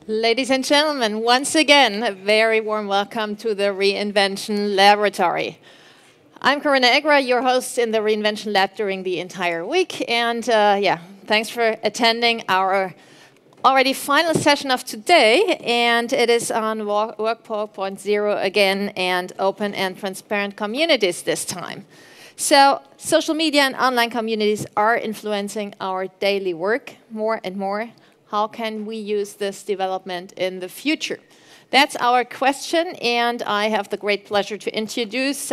Ladies and gentlemen, once again, a very warm welcome to the Reinvention Laboratory. I'm Corinna Egra, your host in the Reinvention Lab during the entire week. And thanks for attending our already final session of today. And it is on Work 4.0 again and open and transparent communities this time. So social media and online communities are influencing our daily work more and more. How can we use this development in the future? That's our question, and I have the great pleasure to introduce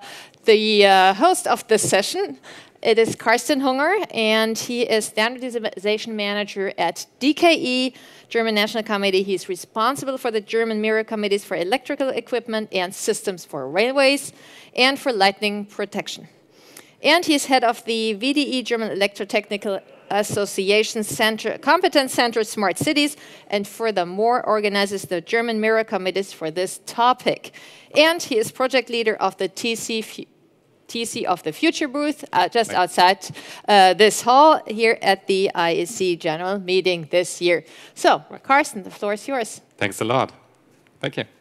the host of this session. It is Carsten Hunger, and he is Standardization Manager at DKE, German National Committee. He's responsible for the German Mirror Committees for electrical equipment and systems for railways and for lightning protection. And he's head of the VDE, German Electrotechnical Association Competence Center Smart Cities, and furthermore organizes the German Mirror Committees for this topic. And he is project leader of the TC of the Future booth just outside this hall here at the IEC General Meeting this year. So, Carsten, the floor is yours. Thanks a lot. Thank you.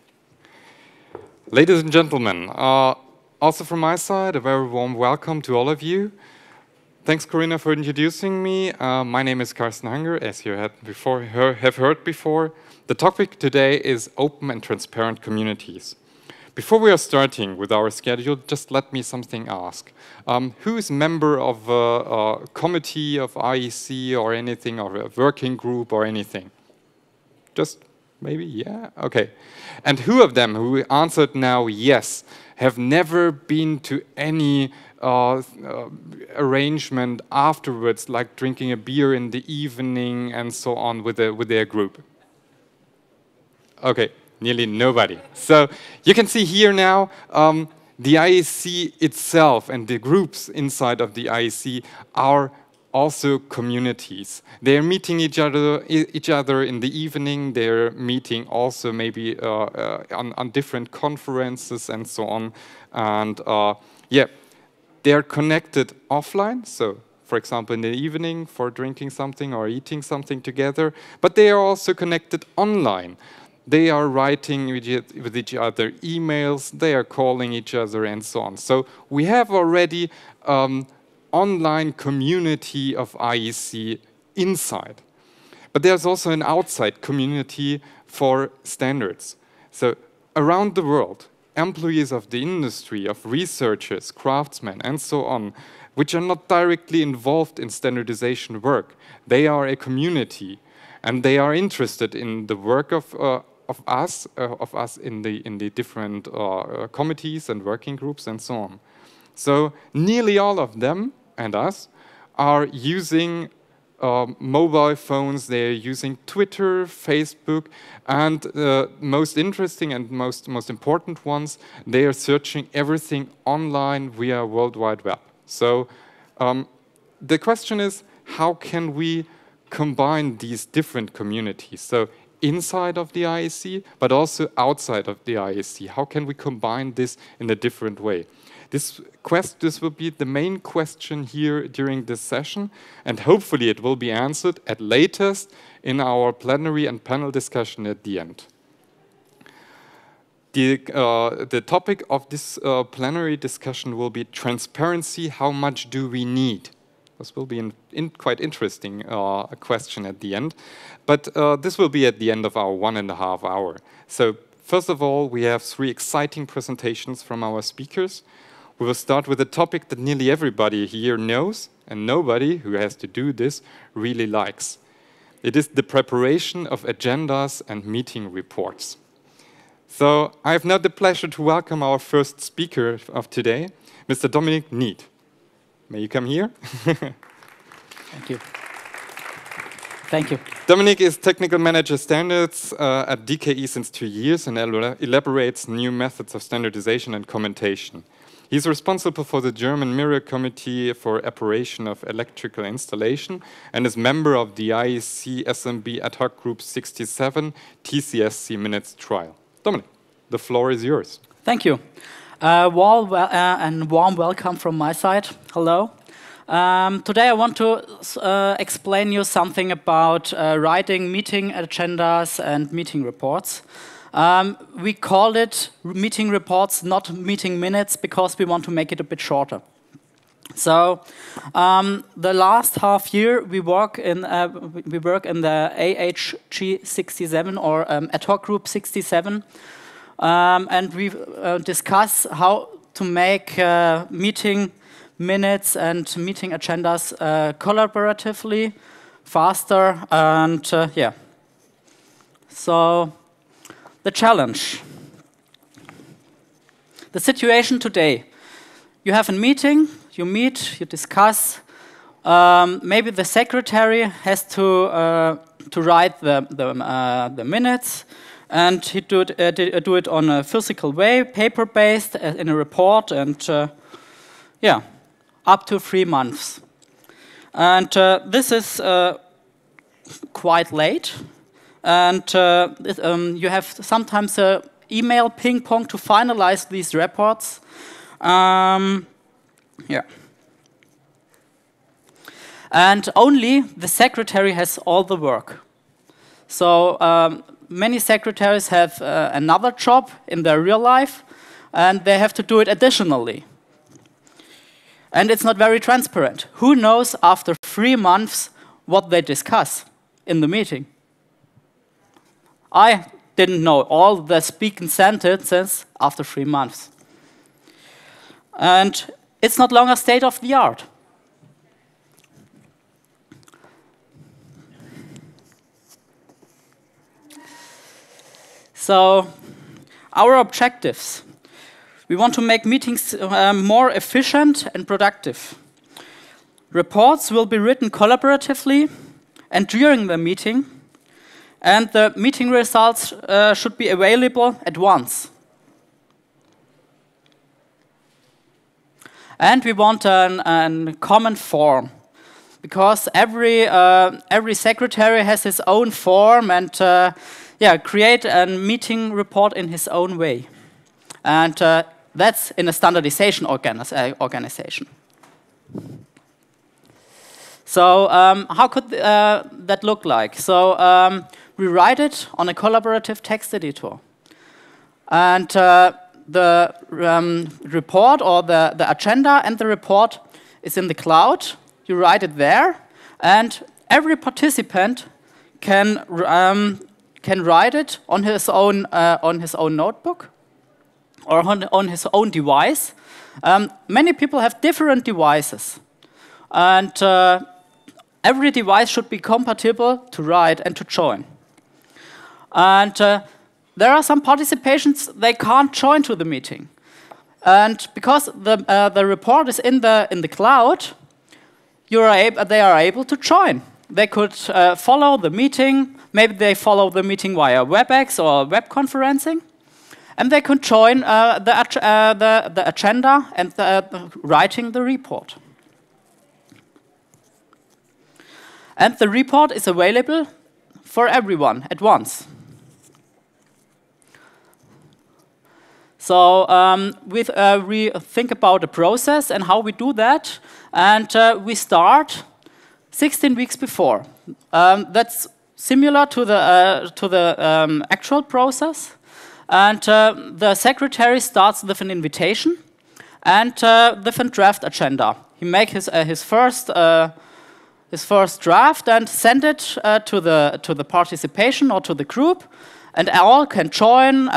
Ladies and gentlemen, also from my side, a very warm welcome to all of you. Thanks, Corinna, for introducing me. My name is Carsten Hunger, as you have heard before. The topic today is open and transparent communities. Before we are starting with our schedule, just let me something ask. Who is member of a committee of IEC or anything, or a working group or anything? Just maybe, yeah? Okay. And who of them who answered now yes have never been to any arrangement afterwards, like drinking a beer in the evening and so on with their group? Okay, nearly nobody. So you can see here now the IEC itself and the groups inside of the IEC are also communities. They're meeting each other in the evening. They're meeting also maybe on different conferences and so on. And they're connected offline. So, for example, in the evening for drinking something or eating something together. But they are also connected online. They are writing with each other emails. They are calling each other and so on. So we have already online community of IEC inside. But there's also an outside community for standards. So around the world, employees of the industry, of researchers, craftsmen, and so on, which are not directly involved in standardization work, they are a community, and they are interested in the work of us in the different committees and working groups and so on. So nearly all of them and us are using mobile phones. They're using Twitter, Facebook, and most interesting and most important ones, they are searching everything online via World Wide Web. So the question is, how can we combine these different communities? So inside of the IEC, but also outside of the IEC. How can we combine this in a different way? This will be the main question here during this session, and hopefully it will be answered at latest in our plenary and panel discussion at the end. The topic of this plenary discussion will be transparency. How much do we need? This will be quite interesting question at the end, but this will be at the end of our 1.5 hour. So first of all, we have 3 exciting presentations from our speakers. We will start with a topic that nearly everybody here knows, and nobody who has to do this really likes. It is the preparation of agendas and meeting reports. So I have now the pleasure to welcome our first speaker of today, Mr. Dominik Nied. May you come here? Thank you. Thank you. Dominik is Technical Manager Standards at DKE since 2 years and elaborates new methods of standardization and commentation. He's responsible for the German Mirror Committee for Operation of Electrical Installation and is member of the IEC SMB Ad Hoc Group 67 TCSC Minutes Trial. Dominik, the floor is yours. Thank you. Warm welcome from my side. Hello. Today I want to explain you something about writing meeting agendas and meeting reports. We call it meeting reports, not meeting minutes, because we want to make it a bit shorter. So the last half year we work in the AHG 67 or ad hoc group 67, and we discuss how to make meeting minutes and meeting agendas collaboratively, faster, and yeah. So the challenge, the situation today. You have a meeting. You meet, you discuss. Maybe the secretary has to write the minutes, and he do it on a physical way, paper-based, in a report, and yeah, up to 3 months. And this is quite late, and you have sometimes an email ping-pong to finalize these reports. Yeah. And only the secretary has all the work. So many secretaries have another job in their real life, and they have to do it additionally. And it's not very transparent. Who knows after 3 months what they discuss in the meeting? I didn't know all the speaking sentences after 3 months. And it's not longer state of the art. So, our objectives. We want to make meetings more efficient and productive. Reports will be written collaboratively and during the meeting, and the meeting results should be available at once. And we want a common form, because every secretary has his own form, and yeah, create a meeting report in his own way. And that's in a standardization organization. So how could that look like? So we write it on a collaborative text editor. And the report or the agenda and the report is in the cloud. You write it there, and every participant can write it on his own notebook or on his own device. Many people have different devices, and every device should be compatible to write and to join. And there are some participations they can't join to the meeting, and because the report is in the cloud, they are able to join. They could follow the meeting. Maybe they follow the meeting via WebEx or web conferencing, and they could join the agenda and writing the report. And the report is available for everyone at once. So we think about the process and how we do that, and we start 16 weeks before. That's similar to the actual process, and the secretary starts with an invitation and with a draft agenda. He makes his first draft and send it to the participation or to the group, and all can join,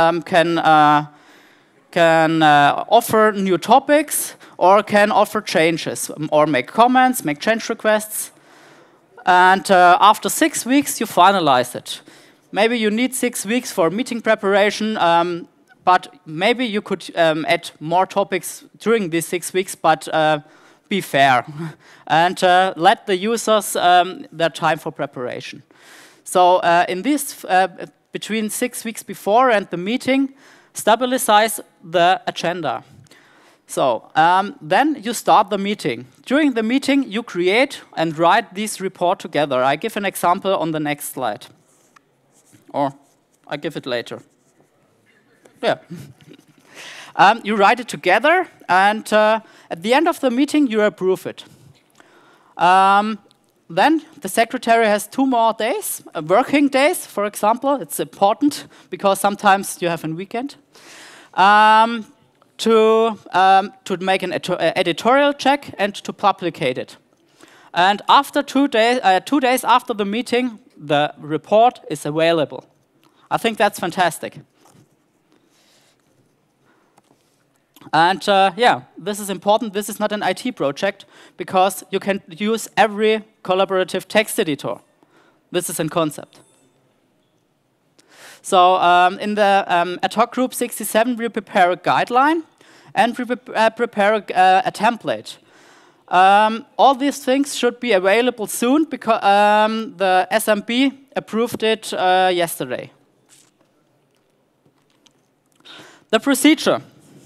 can offer new topics, or can offer changes, or make comments, make change requests. And after 6 weeks, you finalize it. Maybe you need 6 weeks for meeting preparation, but maybe you could add more topics during these 6 weeks, but be fair and let the users their time for preparation. So in this, between 6 weeks before and the meeting, stabilize the agenda. So then you start the meeting. During the meeting, you create and write this report together. I give an example on the next slide. Or I give it later. Yeah. You write it together, and at the end of the meeting, you approve it. Then the secretary has 2 more days, working days, for example. It's important because sometimes you have a weekend. To make an editorial check and to publicate it. And after 2 days after the meeting, the report is available. I think that's fantastic. And yeah, this is important. This is not an IT project because you can use every collaborative text editor. This is in concept. So in the ad hoc group 67, we prepare a guideline and we prepare a template. All these things should be available soon because the SMB approved it yesterday. The procedure.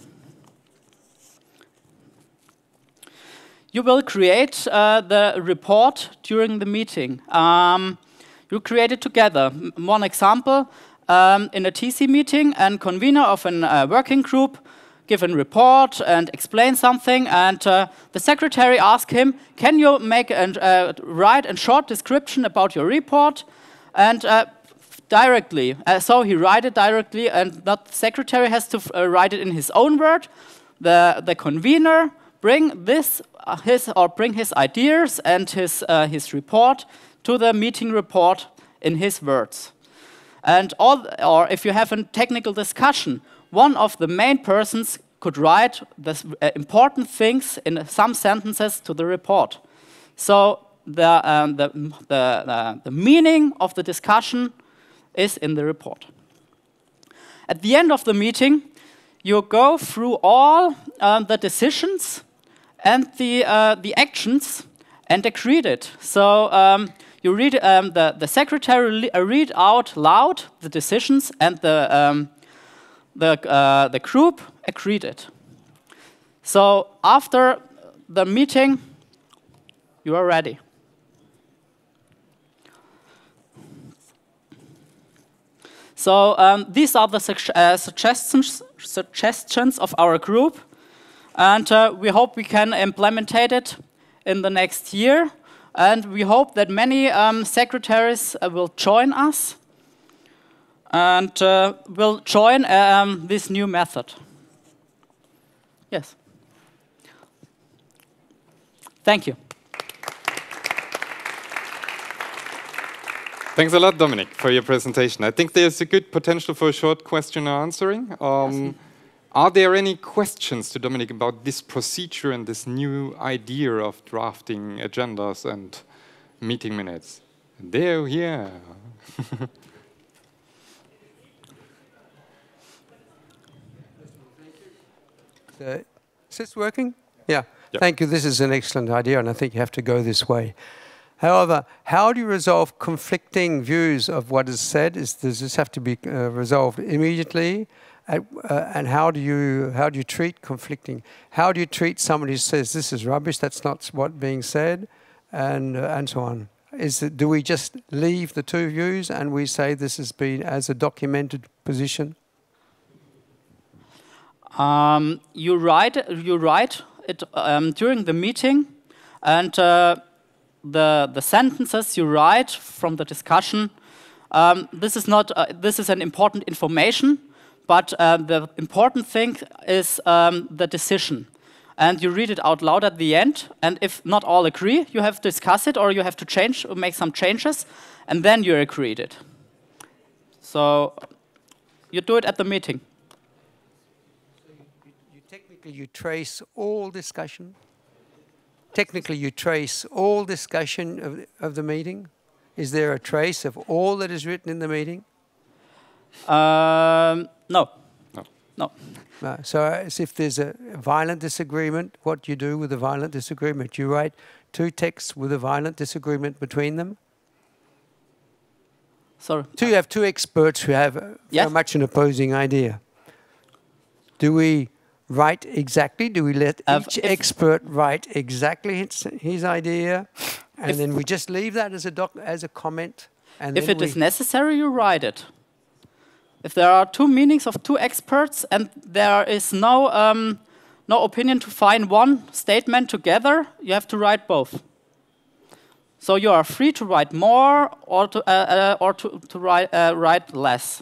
You will create the report during the meeting. You create it together. One example, in a TC meeting, and convener of a working group give a report and explain something, and the secretary asks him, can you make and write a short description about your report? And directly, so he write it directly, and not the secretary has to write it in his own word. The convener bring this bring his ideas and his report to the meeting report in his words. And or if you have a technical discussion, one of the main persons could write the important things in some sentences to the report. So the meaning of the discussion is in the report. At the end of the meeting, you go through all the decisions and the actions and agree it. So you read the secretary read out loud the decisions, and the group agreed it. So after the meeting, you are ready. So these are the suggestions of our group, and we hope we can implement it in the next year. And we hope that many secretaries will join us and will join this new method. Yes. Thank you. Thanks a lot, Dominik, for your presentation. I think there's a good potential for a short question and answering. Are there any questions to Dominik about this procedure and this new idea of drafting agendas and meeting minutes? There, yeah. Is this working? Yeah. Thank you. This is an excellent idea, and I think you have to go this way. However, how do you resolve conflicting views of what is said? Does this have to be resolved immediately? And how do you treat conflicting? How do you treat somebody who says this is rubbish, that's not what's being said, and so on? Do we just leave the two views and we say this has been as a documented position? You write it during the meeting, and the sentences you write from the discussion. This is an important information. But the important thing is the decision. And you read it out loud at the end. And if not all agree, you have to discuss it, or you have to change or make some changes. And then you agreed it. So you do it at the meeting. Technically, you trace all discussion? Technically, you trace all discussion of the meeting? Is there a trace of all that is written in the meeting? No. So as if there's a violent disagreement, what do you do with a violent disagreement? You write two texts with a violent disagreement between them? Sorry. So you have two experts who have very much an opposing idea. Do we write exactly? Do we let each expert write exactly his idea? And then we just leave that as a comment? And if it is necessary, you write it. If there are two meanings of two experts and there is no opinion to find one statement together, you have to write both. So you are free to write more or to write less.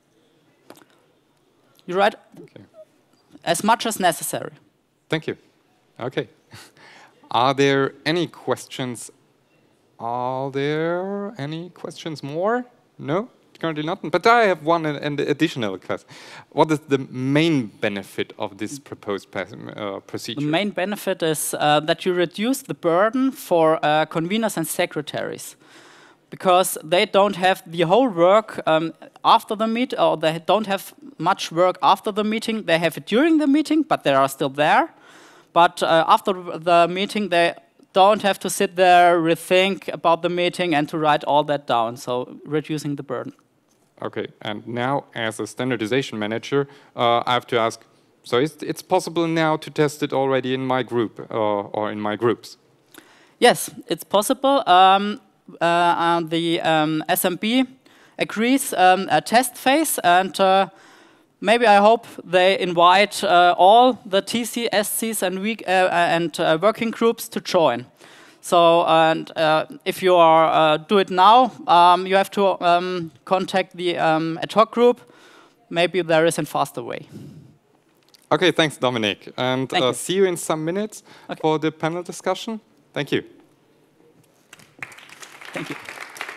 You write as much as necessary. Thank you. Okay. Are there any questions? Are there any questions more? No? Currently not. But I have one additional question. What is the main benefit of this proposed procedure? The main benefit is that you reduce the burden for conveners and secretaries, because they don't have the whole work after the meet, or they don't have much work after the meeting. They have it during the meeting, but they are still there. But after the meeting, they don't have to sit there, rethink about the meeting, and to write all that down. So reducing the burden. Okay, and now as a standardization manager, I have to ask, so it's possible now to test it already in my group or in my groups? Yes, it's possible. The SMB agrees a test phase, and maybe I hope they invite all the TC, SCs, and working groups to join. So, and if you are do it now, you have to contact the ad hoc group. Maybe there is a faster way. Okay, thanks, Dominic. And you. See you in some minutes for the panel discussion. Thank you. Thank you.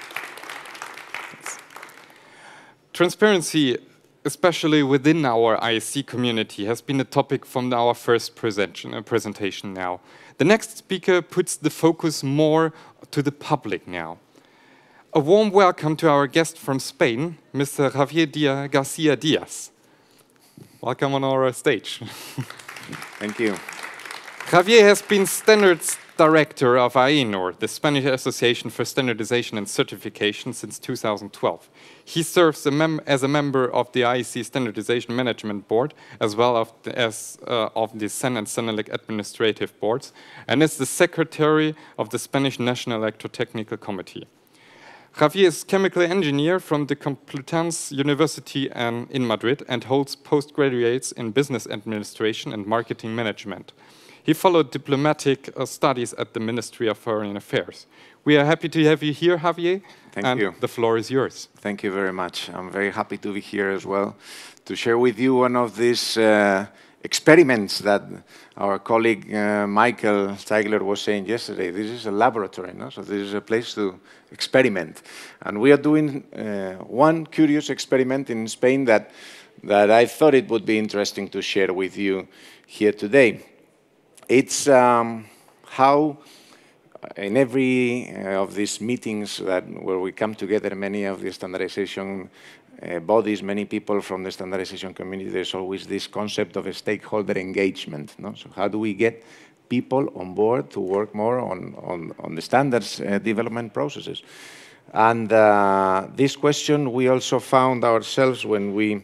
Transparency, especially within our ISC community, has been a topic from our first presentation now. The next speaker puts the focus more to the public now. A warm welcome to our guest from Spain, Mr. Javier Garcia Diaz. Welcome on our stage. Thank you. Javier has been Standards Director of AENOR, the Spanish Association for Standardization and Certification, since 2012. He serves as a member of the IEC Standardization Management Board, as well as of the CEN and CENELEC administrative boards, and is the secretary of the Spanish National Electrotechnical Committee. Javier is chemical engineer from the Complutense University in Madrid and holds postgraduates in business administration and marketing management. He followed diplomatic studies at the Ministry of Foreign Affairs. We are happy to have you here, Javier. Thank you. The floor is yours. Thank you very much. I'm very happy to be here as well to share with you one of these experiments that our colleague Michael Steigler was saying yesterday. This is a laboratory, no? So this is a place to experiment. And we are doing one curious experiment in Spain that I thought it would be interesting to share with you here today. It's how in every of these meetings where we come together, many of the standardization bodies, many people from the standardization community, there's always this concept of a stakeholder engagement. No? So how do we get people on board to work more on the standards development processes? And this question we also found ourselves when we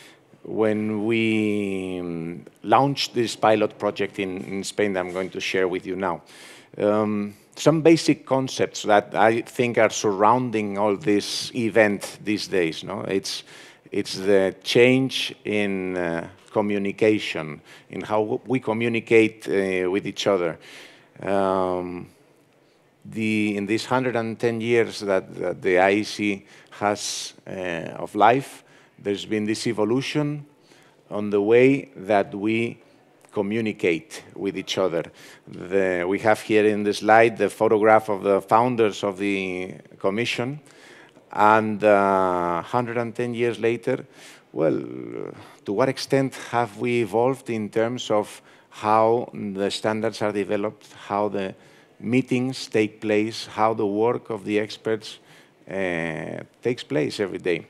launched this pilot project in Spain that I'm going to share with you now. Some basic concepts that I think are surrounding all this event these days. No? It's the change in communication, in how we communicate with each other. In these 110 years that the IEC has of life, there's been this evolution on the way that we communicate with each other. We have here in the slide the photograph of the founders of the Commission, and 110 years later, well, to what extent have we evolved in terms of how the standards are developed, how the meetings take place, how the work of the experts takes place every day.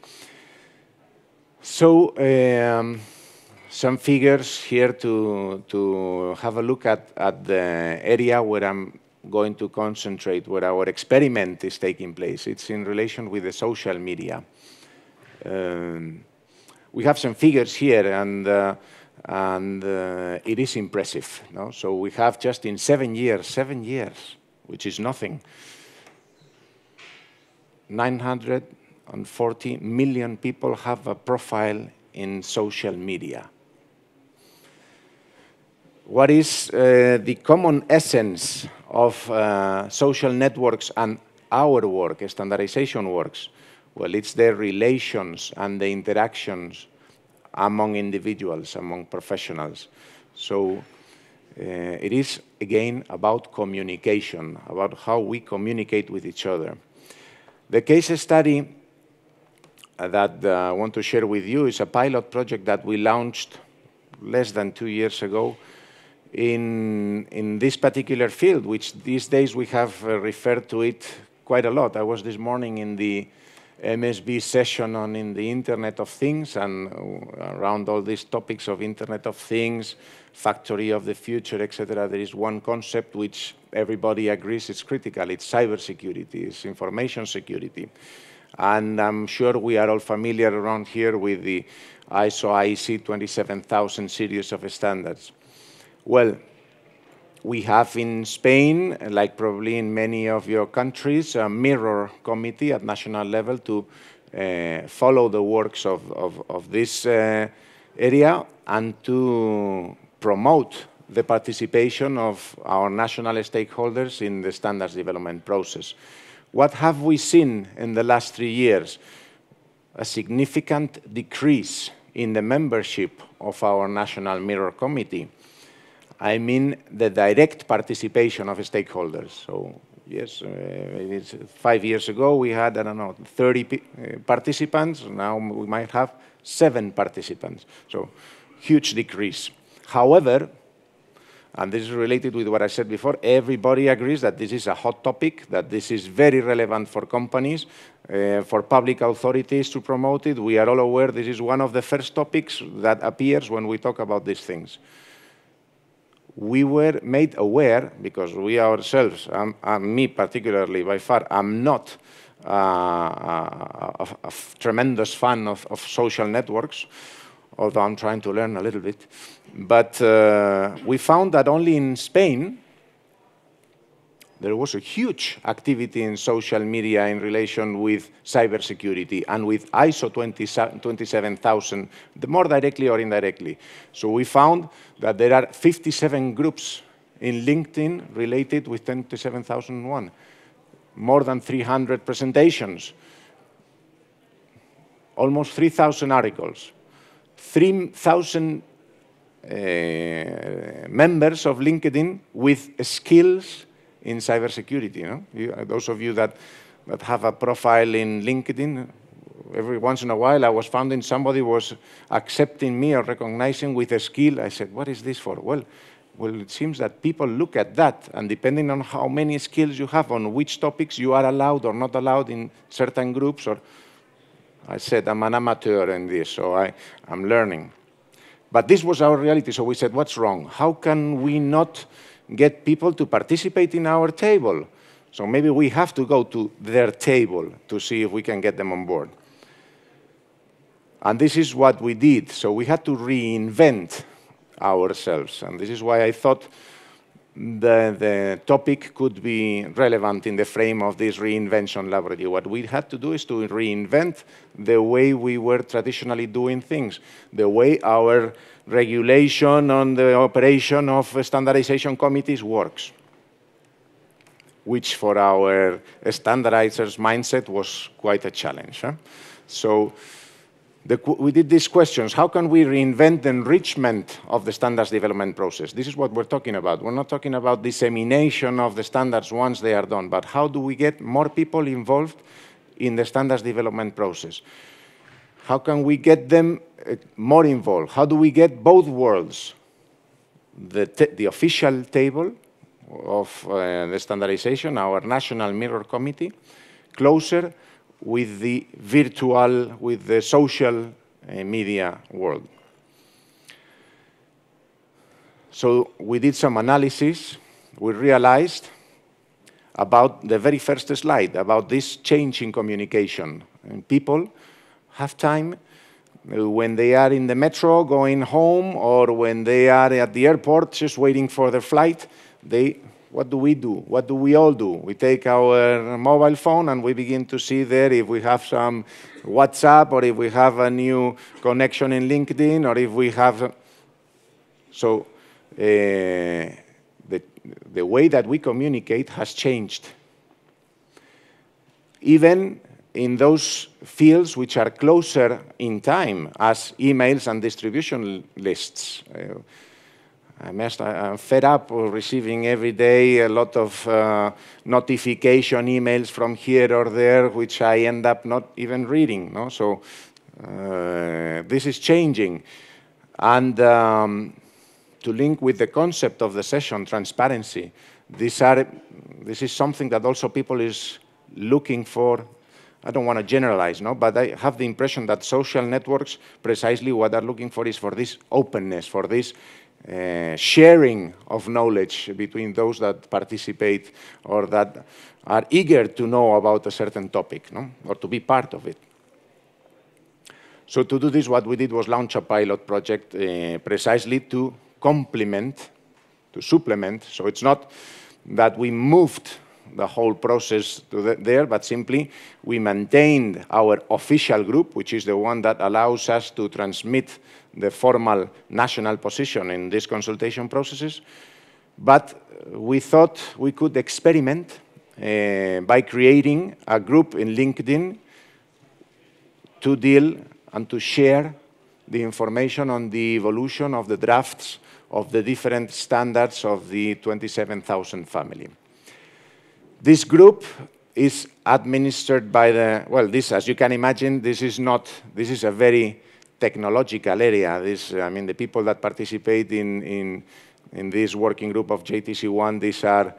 So, some figures here to have a look at the area where I'm going to concentrate, where our experiment is taking place. It's in relation with the social media. We have some figures here, and it is impressive. No? So we have just in 7 years, which is nothing, 940 million people have a profile in social media. What is the common essence of social networks and our work, standardization works? Well, it's the relations and the interactions among individuals, among professionals. So it is, again, about communication, about how we communicate with each other. The case study that I want to share with you is a pilot project that we launched less than 2 years ago in this particular field, which these days we have referred to it quite a lot. I was this morning in the MSB session on in the Internet of Things, and around all these topics of Internet of Things, factory of the future, etc. There is one concept which everybody agrees is critical. It's cybersecurity, it's information security. And I'm sure we are all familiar around here with the ISO IEC 27000 series of standards. Well, we have in Spain, like probably in many of your countries, a mirror committee at national level to follow the works of this area and to promote the participation of our national stakeholders in the standards development process. What have we seen in the last 3 years? A significant decrease in the membership of our national mirror committee. I mean the direct participation of stakeholders. So yes, it's 5 years ago we had, I don't know, 30 participants. Now we might have 7 participants. So huge decrease. However, and this is related with what I said before, everybody agrees that this is a hot topic, that this is very relevant for companies, for public authorities to promote it. We are all aware this is one of the first topics that appears when we talk about these things. We were made aware, because we ourselves, me particularly by far, I'm not a tremendous fan of social networks, although I'm trying to learn a little bit. But we found that only in Spain, there was a huge activity in social media in relation with cybersecurity and with ISO 27000, more directly or indirectly. So we found that there are 57 groups in LinkedIn related with 27001, more than 300 presentations, almost 3,000 articles, 3,000 members of LinkedIn with skills in cybersecurity. Those of you that have a profile in LinkedIn, every once in a while I was finding somebody was accepting me or recognizing with a skill. I said, what is this for? Well, it seems that people look at that, and depending on how many skills you have, on which topics you are allowed or not allowed in certain groups, or I said, I'm an amateur in this, so I'm learning. But this was our reality, so we said, what's wrong? How can we not get people to participate in our table? So maybe we have to go to their table to see if we can get them on board. And this is what we did. So we had to reinvent ourselves. And this is why I thought the topic could be relevant in the frame of this reinvention laboratory. What we had to do is to reinvent the way we were traditionally doing things, the way our regulation on the operation of standardization committees works, which for our standardizers' mindset was quite a challenge. So we did these questions. How can we reinvent the enrichment of the standards development process? This is what we're talking about. We're not talking about dissemination of the standards once they are done, but how do we get more people involved in the standards development process? How can we get them more involved? How do we get both worlds, the official table of the standardization, our national mirror committee, closer with the virtual, with the social media world? So we did some analysis. We realized about the very first slide, about this change in communication. And people have time when they are in the metro going home, or when they are at the airport just waiting for their flight. What do we do? What do we all do? We take our mobile phone and we begin to see there if we have some WhatsApp, or if we have a new connection in LinkedIn, or if we have... So the way that we communicate has changed. even in those fields which are closer in time, as emails and distribution lists. I'm fed up of receiving every day a lot of notification emails from here or there, which I end up not even reading. No? So this is changing. And to link with the concept of the session, transparency, this is something that also people is looking for. I don't want to generalize, no, but I have the impression that social networks, precisely what they're looking for is for this openness, for this sharing of knowledge between those that participate or that are eager to know about a certain topic, no, or to be part of it. So to do this, what we did was launch a pilot project precisely to complement, to supplement. So it's not that we moved the whole process to there, but simply we maintained our official group, which is the one that allows us to transmit the formal national position in these consultation processes. But we thought we could experiment by creating a group in LinkedIn to deal and to share the information on the evolution of the drafts of the different standards of the 27,000 family. This group is administered by the, well, this, as you can imagine, this is a very technological area. I mean, the people that participate in this working group of JTC1, these are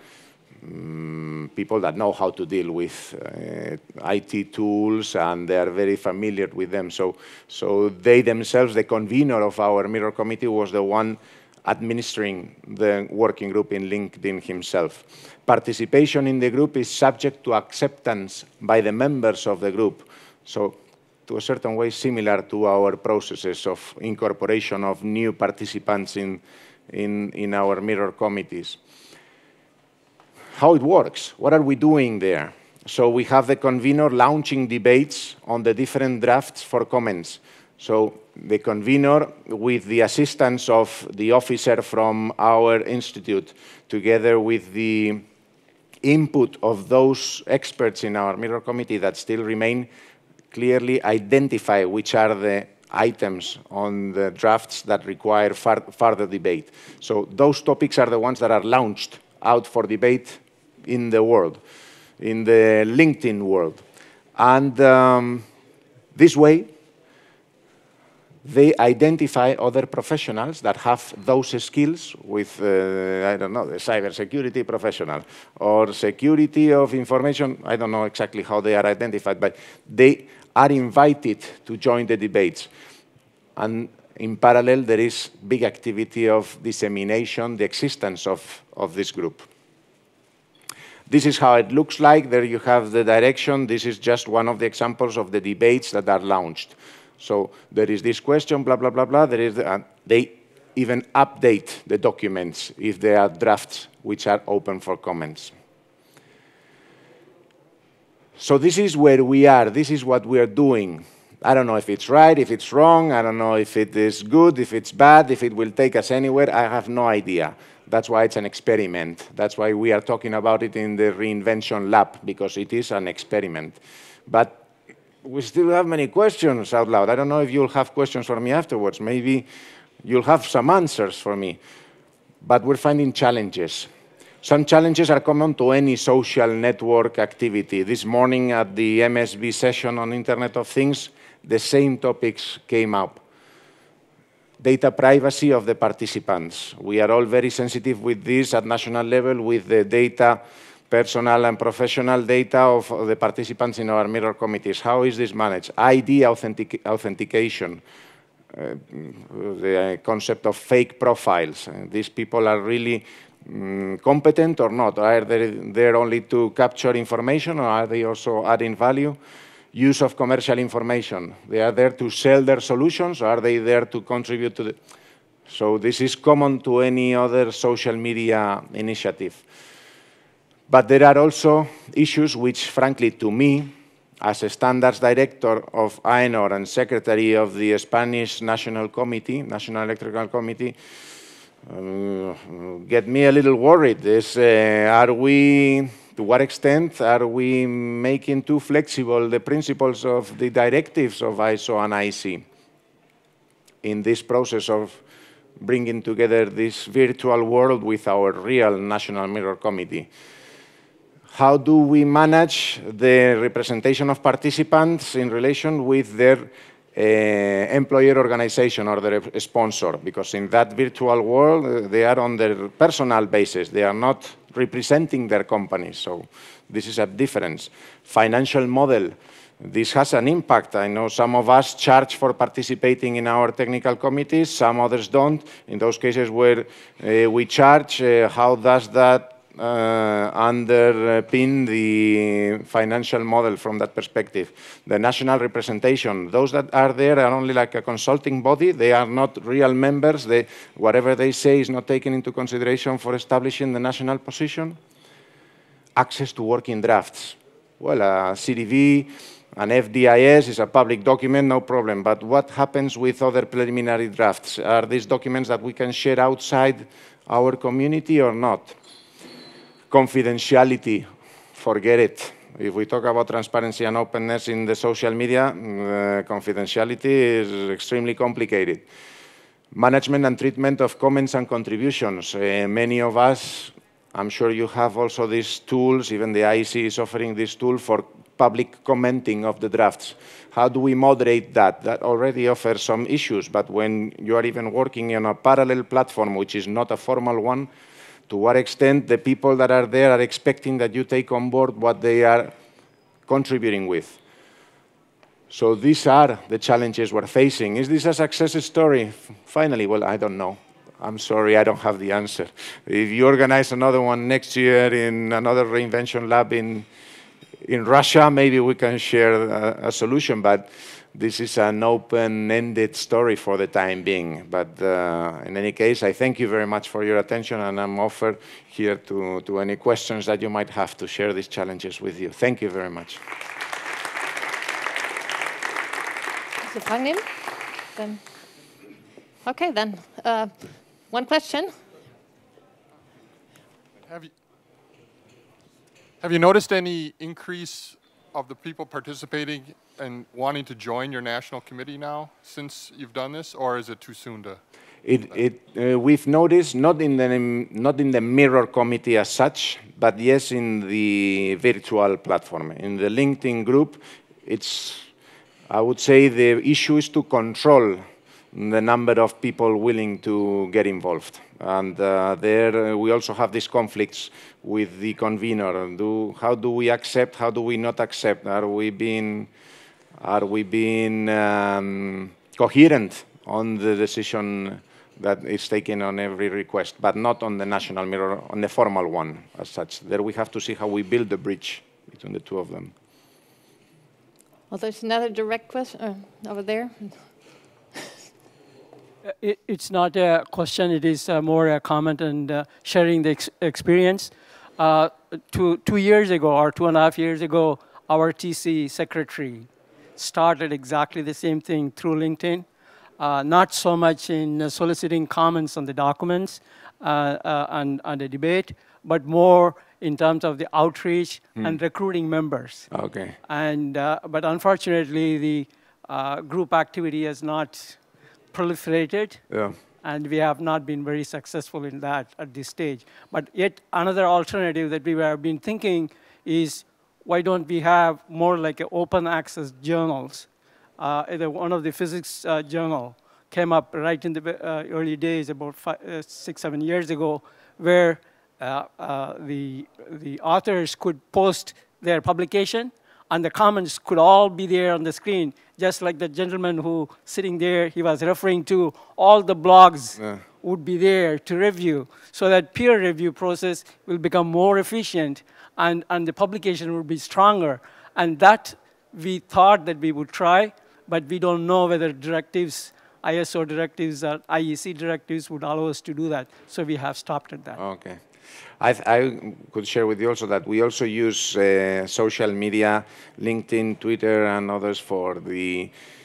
people that know how to deal with IT tools, and they are very familiar with them. So they themselves, the convener of our mirror committee, was the one administering the working group in LinkedIn himself. Participation in the group is subject to acceptance by the members of the group. So to a certain way, similar to our processes of incorporation of new participants in our mirror committees. How it works, what are we doing there? So we have the convener launching debates on the different drafts for comments. So the convener, with the assistance of the officer from our institute, together with the input of those experts in our mirror committee that still remain, clearly identify which are the items on the drafts that require further debate. So those topics are the ones that are launched out for debate in the world, in the LinkedIn world. And this way, they identify other professionals that have those skills with, I don't know, the cybersecurity professional or security of information. I don't know exactly how they are identified, but they are invited to join the debates. And in parallel, there is big activity of dissemination, the existence of this group. This is how it looks like. There you have the direction. This is just one of the examples of the debates that are launched. So there is this question, blah, blah, blah, blah. There is they even update the documents if there are drafts which are open for comments. So this is where we are. This is what we are doing. I don't know if it's right, if it's wrong. I don't know if it is good, if it's bad, if it will take us anywhere. I have no idea. That's why it's an experiment. That's why we are talking about it in the Reinvention Lab, because it is an experiment. But we still have many questions out loud. I don't know if you'll have questions for me afterwards. Maybe you'll have some answers for me. But we're finding challenges. Some challenges are common to any social network activity. This morning at the MSB session on Internet of Things, the same topics came up. Data privacy of the participants. We are all very sensitive with this at national level, with the data, personal and professional data of the participants in our mirror committees. How is this managed? ID authentication, the concept of fake profiles. These people are really competent or not? Are they there only to capture information, or are they also adding value? Use of commercial information. They are there to sell their solutions, or are they there to contribute to the... So this is common to any other social media initiative. But there are also issues which, frankly, to me, as a standards director of AENOR and secretary of the Spanish National Committee, National Electoral Committee, get me a little worried. Do To what extent are we making too flexible the principles of the directives of ISO and IEC in this process of bringing together this virtual world with our real National Mirror Committee? How do we manage the representation of participants in relation with their employer organization or their sponsor? Because in that virtual world, they are on their personal basis. They are not representing their companies. So this is a difference. Financial model. This has an impact. I know some of us charge for participating in our technical committees, some others don't. In those cases where we charge, how does that underpin the financial model from that perspective? The national representation, those that are there are only like a consulting body. They are not real members. Whatever they say is not taken into consideration for establishing the national position. Access to working drafts. Well, a CDV, an FDIS is a public document, no problem. But what happens with other preliminary drafts? Are these documents that we can share outside our community or not? Confidentiality, forget it. If we talk about transparency and openness in the social media, confidentiality is extremely complicated. Management and treatment of comments and contributions. Many of us, I'm sure you have also these tools, even the IEC is offering this tool for public commenting of the drafts. How do we moderate that? That already offers some issues, but when you are even working on a parallel platform, which is not a formal one, to what extent the people that are there are expecting that you take on board what they are contributing with. So these are the challenges we're facing. Is this a success story? Finally, well, I don't know. I'm sorry, I don't have the answer. If you organize another one next year in another reinvention lab in Russia, maybe we can share a solution, but this is an open-ended story for the time being. But in any case, I thank you very much for your attention, and I'm offered here to any questions that you might have to share these challenges with you. Thank you very much. Okay, then. One question. Have you noticed any increase of the people participating and wanting to join your national committee now since you've done this, or is it too soon to? We've noticed, not in the Mirror Committee as such, but yes, in the virtual platform. In the LinkedIn group, I would say the issue is to control the number of people willing to get involved. And there we also have these conflicts with the convener. How do we accept, how do we not accept? Are we being coherent on the decision that is taken on every request, but not on the national mirror, on the formal one as such? There we have to see how we build the bridge between the two of them. Well, there's another direct question over there. It's not a question, it is more a comment and sharing the experience. 2 years ago, or 2.5 years ago, our TC secretary started exactly the same thing through LinkedIn. Not so much in soliciting comments on the documents and the debate, but more in terms of the outreach and recruiting members. Okay. And but unfortunately, the group activity has not proliferated, and we have not been very successful in that at this stage. But yet another alternative that we have been thinking is, why don't we have more like open access journals? One of the physics journal came up right in the early days, about 6, 7 years ago, where the authors could post their publication, and the comments could all be there on the screen, just like the gentleman who sitting there, he was referring to, all the blogs would be there to review, so that peer review process will become more efficient, and the publication will be stronger. And that we thought that we would try, but we don't know whether directives, ISO directives or IEC directives would allow us to do that. So we have stopped at that. Okay. I could share with you also that we also use social media, LinkedIn, Twitter, and others for the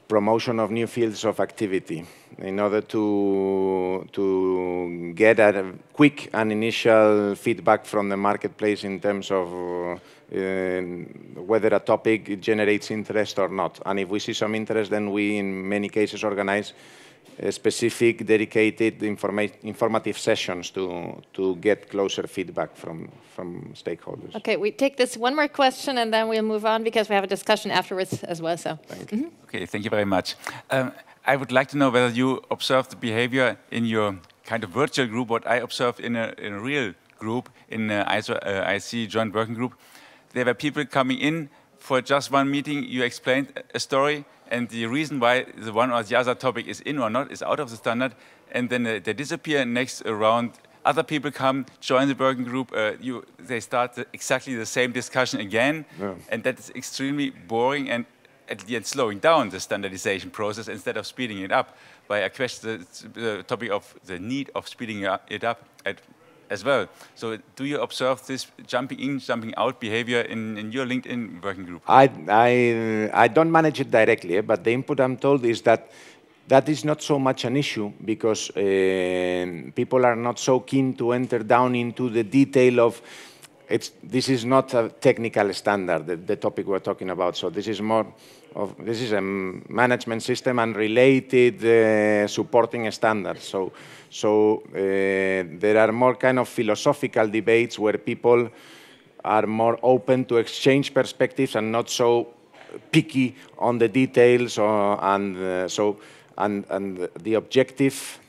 promotion of new fields of activity in order to get a quick and initial feedback from the marketplace in terms of whether a topic generates interest or not. And if we see some interest, then we, in many cases, organize specific dedicated informative sessions to get closer feedback from stakeholders. Okay, we take this one more question and then we'll move on because we have a discussion afterwards as well. So. Okay, thank you very much. I would like to know whether you observed the behavior in your kind of virtual group, what I observed in a real group, in IC Joint Working Group. There were people coming in for just one meeting, you explained a story, and the reason why the one or the other topic is in or not is out of the standard, and then they disappear. Next round, other people come, join the working group, they start exactly the same discussion again, and that is extremely boring and at the end slowing down the standardization process instead of speeding it up by a question, the topic of the need of speeding it up as well. So do you observe this jumping in, jumping out behavior in your LinkedIn working group? I don't manage it directly, but the input I'm told is that that is not so much an issue because people are not so keen to enter down into the detail of this is not a technical standard, the topic we're talking about. So this is more of, this is a management system and related supporting standards. So there are more kind of philosophical debates where people are more open to exchange perspectives and not so picky on the details. And the objective,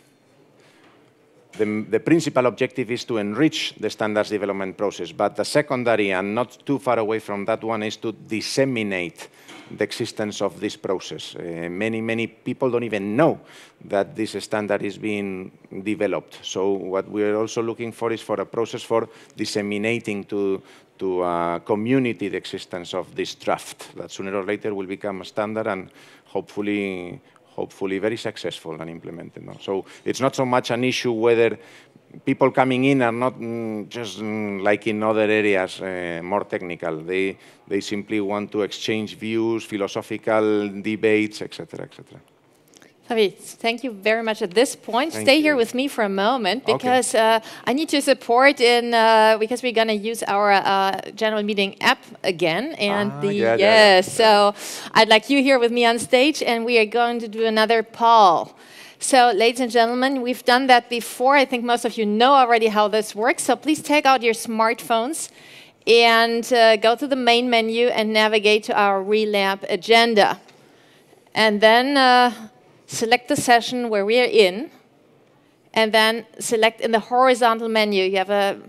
the principal objective is to enrich the standards development process. But the secondary and not too far away from that one is to disseminate the existence of this process. Many people don't even know that this standard is being developed. So what we're also looking for is for a process for disseminating to a community the existence of this draft that sooner or later will become a standard and hopefully very successful and implemented. No? So it's not so much an issue whether people coming in are not just like in other areas, more technical. They simply want to exchange views, philosophical debates, etc., etc. Javi, thank you very much at this point. Stay here with me for a moment because I need your support in because we're going to use our general meeting app again. And so I'd like you here with me on stage, and we are going to do another poll. So, ladies and gentlemen, we've done that before. I think most of you know already how this works. So please take out your smartphones and go to the main menu and navigate to our Relab agenda. And then select the session where we are in, and then select in the horizontal menu, you have a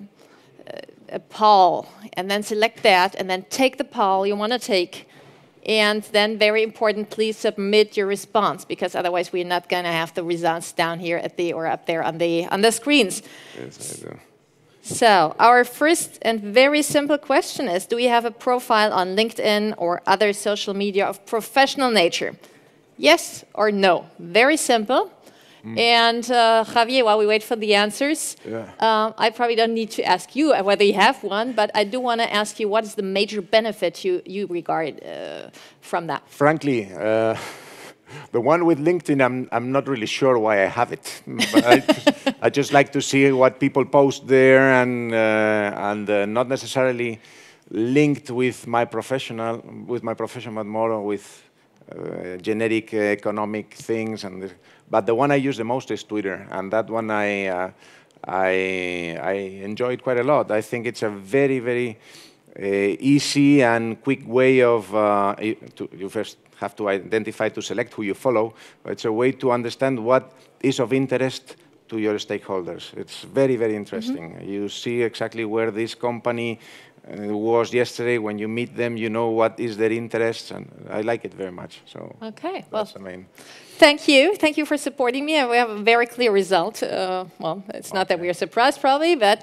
poll, and then select that, and then take the poll you want to take, and then, very important, please submit your response, because otherwise we're not going to have the results down here at the, or up there on the screens. Yes, I do. So, our first and very simple question is, do we have a profile on LinkedIn or other social media of professional nature? Yes or no? Very simple. And Javier, while we wait for the answers, I probably don't need to ask you whether you have one, but I do want to ask you, what is the major benefit you regard from that? Frankly, the one with LinkedIn, I'm not really sure why I have it. But I just like to see what people post there and not necessarily linked with my profession, but more with generic economic things. But the one I use the most is Twitter, and that one I enjoy it quite a lot. I think it's a very, very easy and quick way of, you first have to identify to select who you follow, but it's a way to understand what is of interest to your stakeholders. It's very, very interesting. You see exactly where this company was yesterday. When you meet them, you know what is their interests, and I like it very much. So that's the main. Thank you. Thank you for supporting me. And we have a very clear result. Well, it's not that we are surprised, probably, but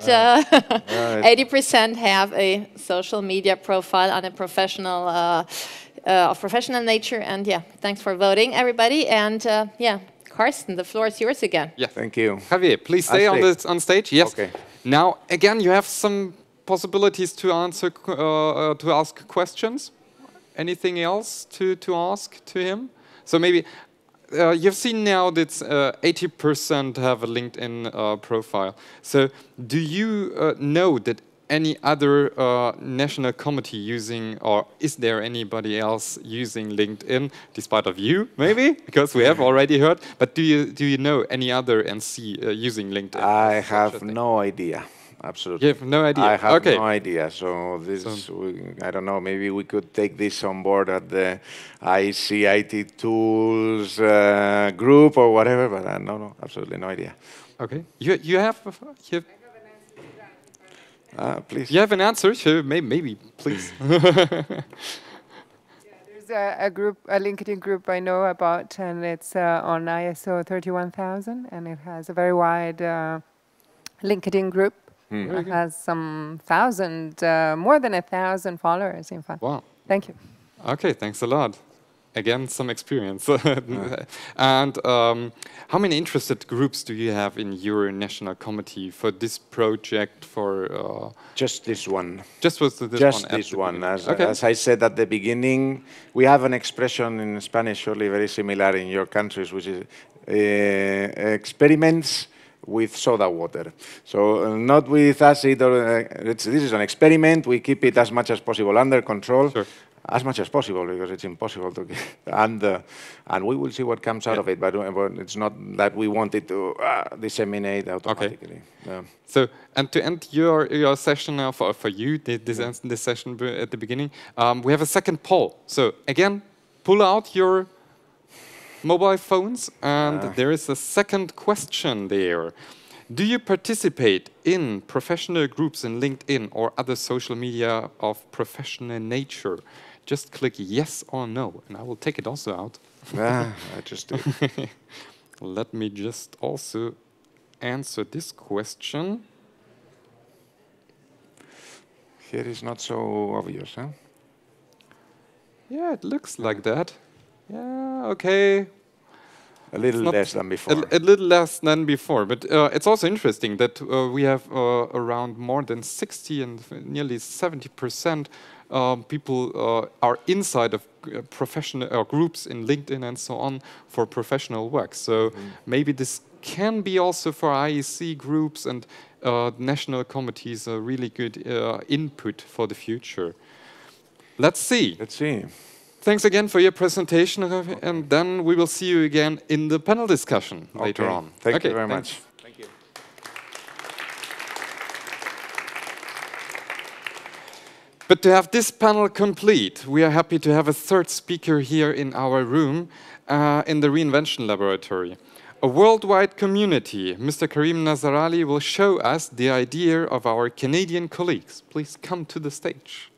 80% have a social media profile on a professional, of professional nature. And thanks for voting, everybody. And Carsten, the floor is yours again. Yeah, thank you. Javier, please stay on stage. Yes. Okay. Now, again, you have some possibilities to answer, to ask questions. Anything else to ask to him? So maybe you've seen now that 80% have a LinkedIn profile. So do you know that any other national committee using, or is there anybody else using LinkedIn, despite of you, maybe? Because we have already heard. But do you know any other NC using LinkedIn? I have no idea. Absolutely. You have no idea? I have okay. no idea. So this, I don't know, maybe we could take this on board at the ICIT Tools group or whatever, but no, absolutely no idea. Okay. You have please. You have an answer? So maybe please. There's a group, a LinkedIn group I know about, and it's on ISO 31000, and it has a very wide LinkedIn group. It has some more than 1,000 followers, in fact. Wow. Thank you. Okay, thanks a lot. Again, some experience. And how many interested groups do you have in your national committee for this project? For just this one. Just was this just one. This one. Okay. As I said at the beginning, we have an expression in Spanish, surely very similar in your countries, which is experiments with soda water. So not with acid, or this is an experiment. We keep it as much as possible under control. Sure. As much as possible, because it's impossible to get, and we will see what comes out of it, but it's not that we want it to disseminate automatically. Okay. Yeah. So, and to end your session now for you, this session at the beginning, we have a second poll. So again, pull out your mobile phones, and there is a second question there. Do you participate in professional groups in LinkedIn or other social media of professional nature? Just click yes or no, and I will take it also out. I just did. Let me just also answer this question. Here is not so obvious, huh? Yeah, it looks like that. Yeah, okay. A little less than before. A little less than before, but it's also interesting that we have around more than 60 and nearly 70% people are inside of professional groups in LinkedIn and so on for professional work. So maybe this can be also for IEC groups and national committees a really good input for the future. Let's see. Let's see. Thanks again for your presentation, and then we will see you again in the panel discussion later on. Thank you very much. Thank you. But to have this panel complete, we are happy to have a third speaker here in our room in the Reinvention Laboratory. A worldwide community, Mr. Karim Nazarali will show us the idea of our Canadian colleagues. Please come to the stage.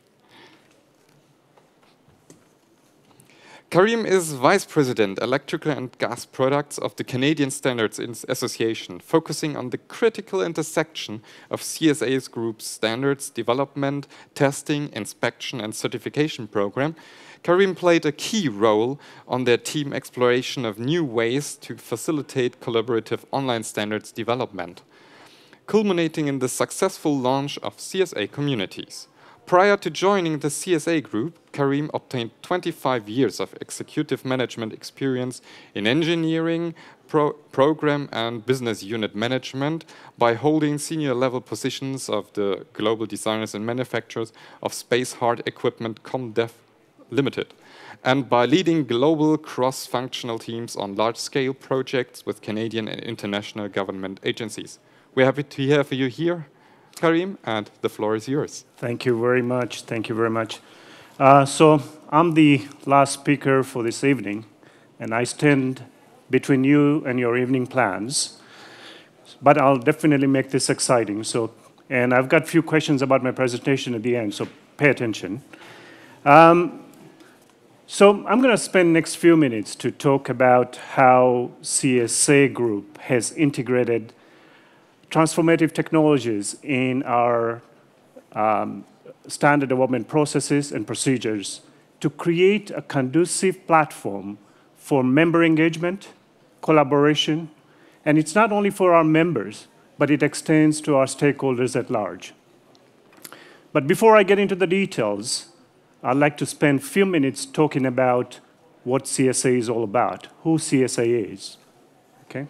Karim is Vice President, Electrical and Gas Products of the Canadian Standards Association, focusing on the critical intersection of CSA's group's standards development, testing, inspection, and certification program. Karim played a key role on their team exploration of new ways to facilitate collaborative online standards development, culminating in the successful launch of CSA Communities. Prior to joining the CSA group, Karim obtained 25 years of executive management experience in engineering, program and business unit management by holding senior level positions of the global designers and manufacturers of Space Hard Equipment ComDev Limited, and by leading global cross-functional teams on large-scale projects with Canadian and international government agencies. We're happy to have you here, Karim, and the floor is yours. Thank you very much. Thank you very much. So I'm the last speaker for this evening, and I stand between you and your evening plans. But I'll definitely make this exciting. And I've got a few questions about my presentation at the end, so pay attention. So I'm going to spend the next few minutes to talk about how CSA Group has integrated transformative technologies in our standard development processes and procedures to create a conducive platform for member engagement, collaboration, and it's not only for our members, but it extends to our stakeholders at large. But before I get into the details, I'd like to spend a few minutes talking about what CSA is all about, who CSA is. Okay?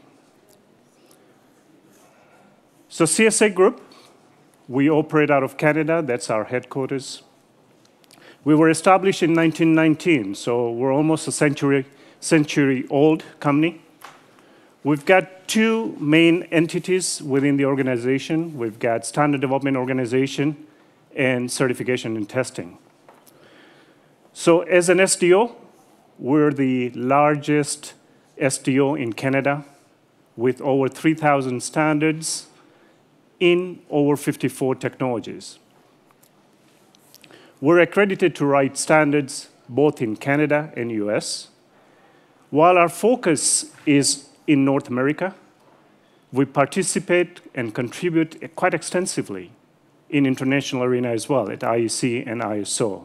So CSA Group, we operate out of Canada. That's our headquarters. We were established in 1919, so we're almost a century-old company. We've got two main entities within the organization. We've got Standard Development Organization and Certification and Testing. So as an SDO, we're the largest SDO in Canada with over 3,000 standards in over 54 technologies. We're accredited to write standards both in Canada and US. While our focus is in North America, we participate and contribute quite extensively in international arena as well at IEC and ISO.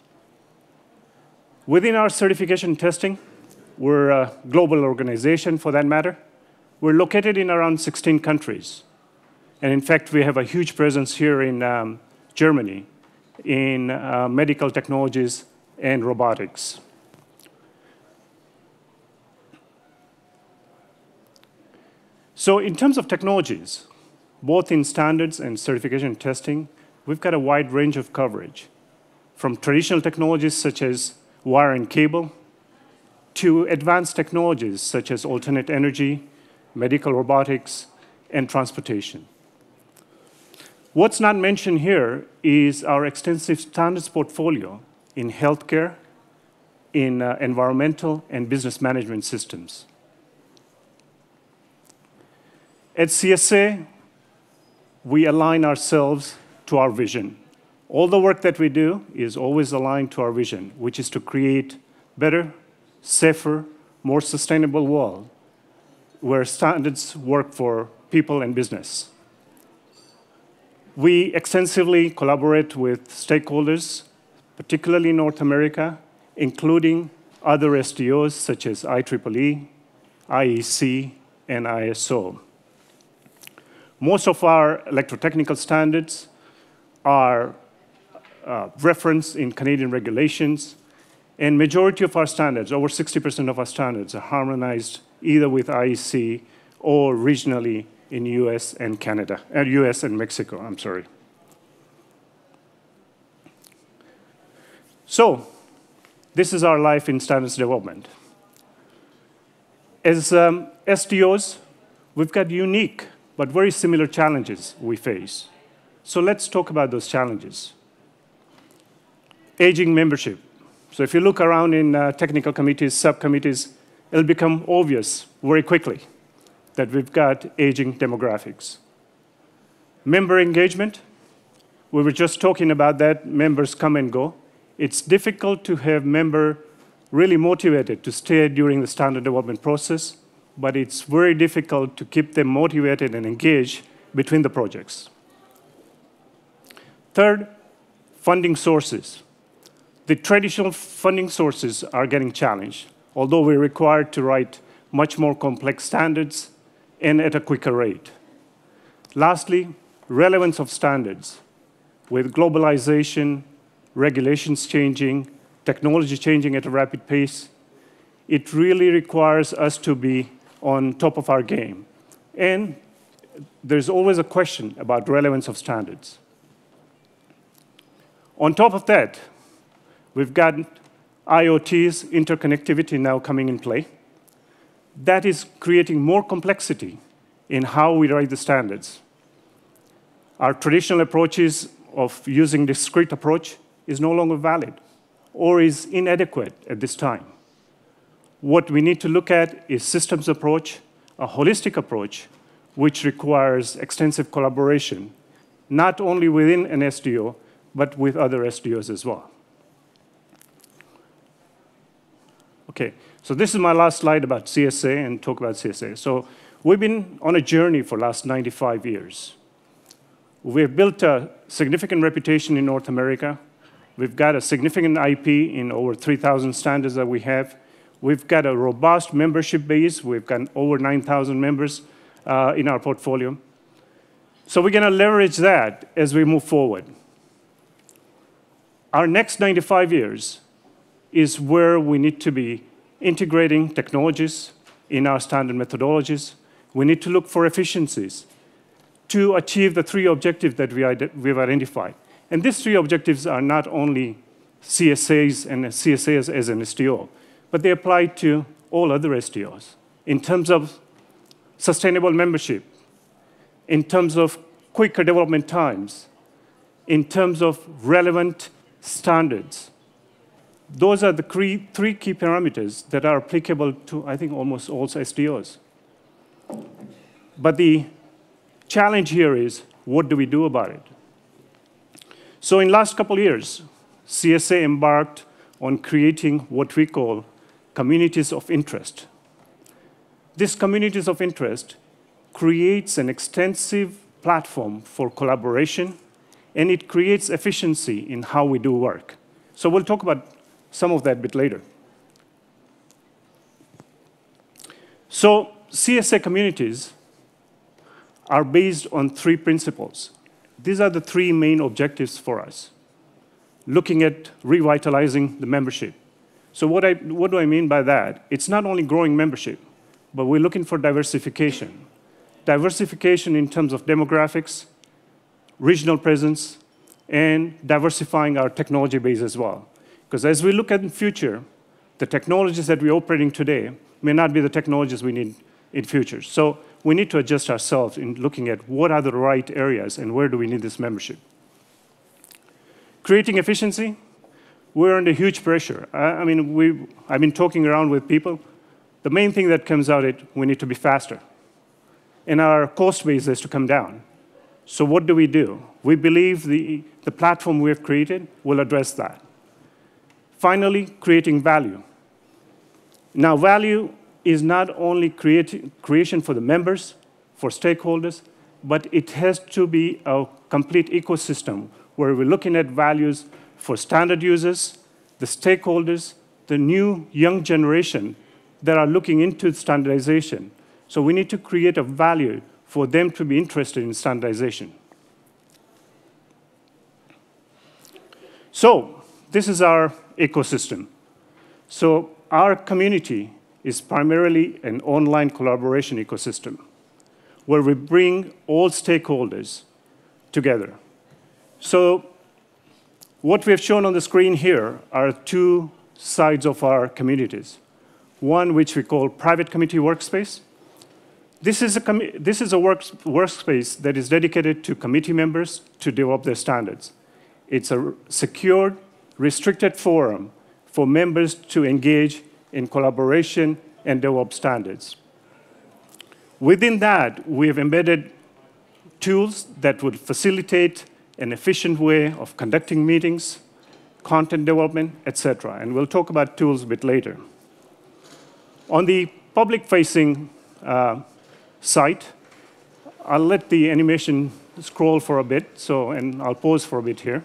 Within our certification testing, we're a global organization for that matter. We're located in around 16 countries. And in fact, we have a huge presence here in Germany in medical technologies and robotics. So in terms of technologies, both in standards and certification testing, we've got a wide range of coverage, from traditional technologies such as wire and cable, to advanced technologies such as alternate energy, medical robotics, and transportation. What's not mentioned here is our extensive standards portfolio in healthcare, in environmental and business management systems. At CSA, we align ourselves to our vision. All the work that we do is always aligned to our vision, which is to create better, safer, more sustainable world where standards work for people and business. We extensively collaborate with stakeholders, particularly in North America, including other SDOs such as IEEE, IEC, and ISO. Most of our electrotechnical standards are referenced in Canadian regulations, and majority of our standards, over 60% of our standards, are harmonized either with IEC or regionally in US and Canada, US and Mexico, I'm sorry. So, this is our life in standards development. As SDOs, we've got unique but very similar challenges we face. So let's talk about those challenges. Aging membership. So if you look around in technical committees, subcommittees, it'll become obvious very quickly that we've got aging demographics. Member engagement, we were just talking about that, members come and go. It's difficult to have members really motivated to stay during the standard development process, but it's very difficult to keep them motivated and engaged between the projects. Third, funding sources. The traditional funding sources are getting challenged, although we're required to write much more complex standards and at a quicker rate. Lastly, relevance of standards. With globalization, regulations changing, technology changing at a rapid pace, it really requires us to be on top of our game. And there's always a question about relevance of standards. On top of that, we've got IoT's interconnectivity now coming in play. That is creating more complexity in how we write the standards. Our traditional approaches of using discrete approach is no longer valid or is inadequate at this time. What we need to look at is systems approach, a holistic approach, which requires extensive collaboration, not only within an SDO, but with other SDOs as well. Okay, so this is my last slide about CSA and talk about CSA. So we've been on a journey for the last 95 years. We've built a significant reputation in North America. We've got a significant IP in over 3,000 standards that we have. We've got a robust membership base. We've got over 9,000 members in our portfolio. So we're going to leverage that as we move forward. Our next 95 years is where we need to be integrating technologies in our standard methodologies. We need to look for efficiencies to achieve the 3 objectives that we've identified. And these 3 objectives are not only CSAs and CSAs as an STO, but they apply to all other STOs in terms of sustainable membership, in terms of quicker development times, in terms of relevant standards. Those are the 3 key parameters that are applicable to, I think, almost all STOs. But the challenge here is, what do we do about it? So in the last couple of years, CSA embarked on creating what we call communities of interest. These communities of interest creates an extensive platform for collaboration, and it creates efficiency in how we do work. So we'll talk about some of that a bit later. So CSA communities are based on 3 principles. These are the 3 main objectives for us, looking at revitalizing the membership. So what do I mean by that? It's not only growing membership, but we're looking for diversification. Diversification in terms of demographics, regional presence, and diversifying our technology base as well. Because as we look at the future, the technologies that we're operating today may not be the technologies we need in future. So we need to adjust ourselves in looking at what are the right areas and where do we need this membership. Creating efficiency, we're under huge pressure. I've been talking around with people. The main thing that comes out is we need to be faster. And our cost base is to come down. So what do? We believe the platform we have created will address that. Finally, creating value. Now, value is not only creation for the members, for stakeholders, but it has to be a complete ecosystem where we're looking at values for standard users, the stakeholders, the new young generation that are looking into standardization. So we need to create a value for them to be interested in standardization. So this is our ecosystem. So our community is primarily an online collaboration ecosystem where we bring all stakeholders together. So what we have shown on the screen here are 2 sides of our communities. One which we call private committee workspace. This is a workspace that is dedicated to committee members to develop their standards. It's a secured, restricted forum for members to engage in collaboration and develop standards. Within that, we have embedded tools that would facilitate an efficient way of conducting meetings, content development, etc. And we'll talk about tools a bit later. On the public-facing site, I'll let the animation scroll for a bit, and I'll pause for a bit here.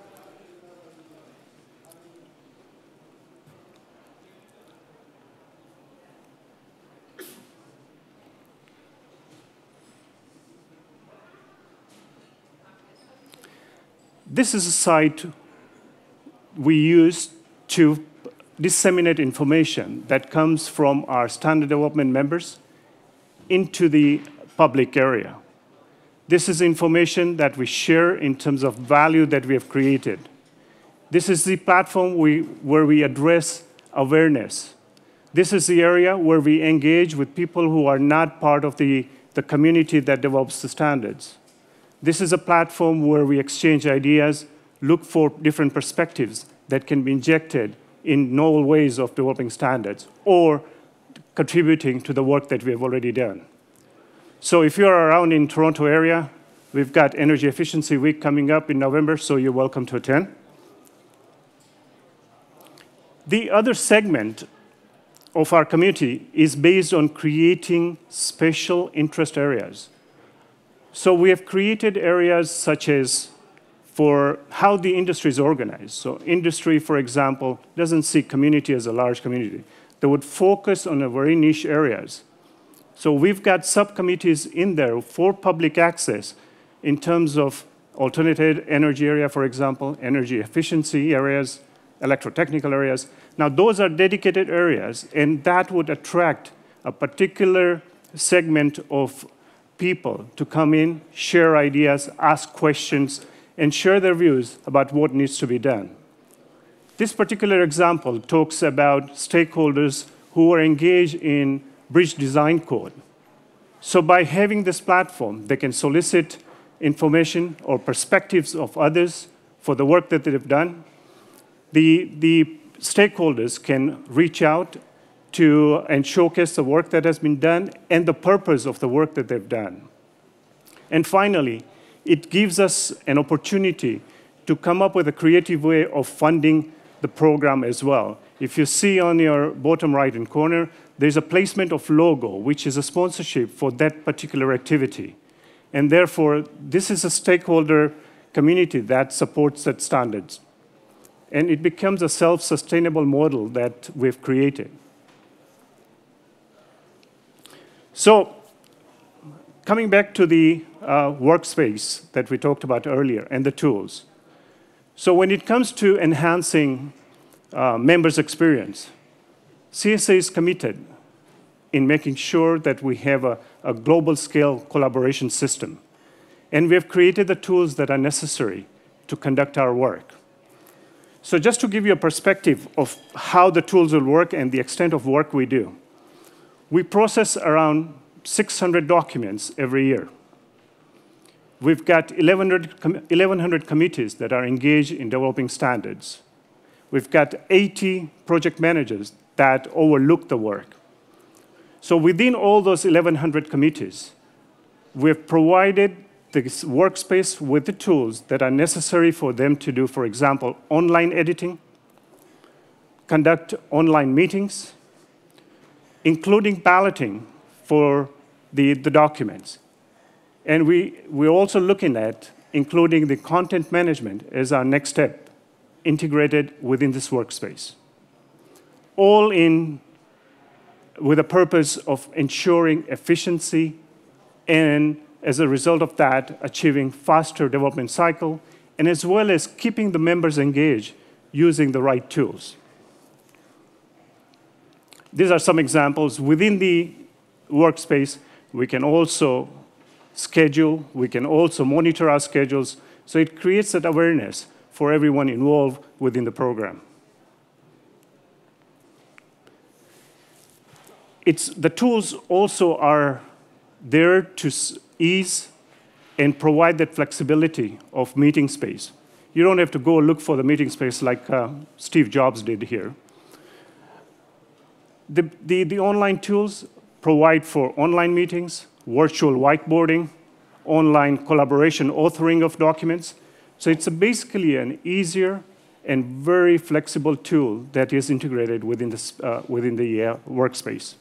This is a site we use to disseminate information that comes from our standard development members into the public area. This is information that we share in terms of value that we have created. This is the platform where we address awareness. This is the area where we engage with people who are not part of the community that develops the standards. This is a platform where we exchange ideas, look for different perspectives that can be injected in novel ways of developing standards or contributing to the work that we have already done. So if you're around in Toronto area, we've got Energy Efficiency Week coming up in November, so you're welcome to attend. The other segment of our community is based on creating special interest areas. So we have created areas such as for how the industry is organized. So industry, for example, doesn't see community as a large community. They would focus on a very niche areas. So we've got subcommittees in there for public access in terms of alternative energy area, for example, energy efficiency areas, electrotechnical areas. Now, those are dedicated areas, and that would attract a particular segment of people to come in, share ideas, ask questions, and share their views about what needs to be done. This particular example talks about stakeholders who are engaged in bridge design code. So by having this platform, they can solicit information or perspectives of others for the work that they've done. The stakeholders can reach out to and showcase the work that has been done and the purpose of the work that they've done. And finally, it gives us an opportunity to come up with a creative way of funding the program as well. If you see on your bottom right-hand corner, there's a placement of logo, which is a sponsorship for that particular activity. And therefore, this is a stakeholder community that supports that standards. And it becomes a self-sustainable model that we've created. So, coming back to the workspace that we talked about earlier and the tools. So when it comes to enhancing members' experience, CSA is committed in making sure that we have a global scale collaboration system. And we have created the tools that are necessary to conduct our work. So just to give you a perspective of how the tools will work and the extent of work we do, we process around 600 documents every year. We've got 1,100 committees that are engaged in developing standards. We've got 80 project managers that overlook the work. So within all those 1,100 committees, we've provided the workspace with the tools that are necessary for them to do, for example, online editing, conduct online meetings, including balloting for the documents. And we're also looking at including the content management as our next step, integrated within this workspace. All in with a purpose of ensuring efficiency and, as a result of that, achieving faster development cycle, and as well as keeping the members engaged using the right tools. These are some examples. Within the workspace, we can also schedule, we can also monitor our schedules, so it creates that awareness for everyone involved within the program. The tools also are there to ease and provide that flexibility of meeting space. You don't have to go look for the meeting space like Steve Jobs did here. The online tools provide for online meetings, virtual whiteboarding, online collaboration, authoring of documents. So it's basically an easier and very flexible tool that is integrated within the workspace.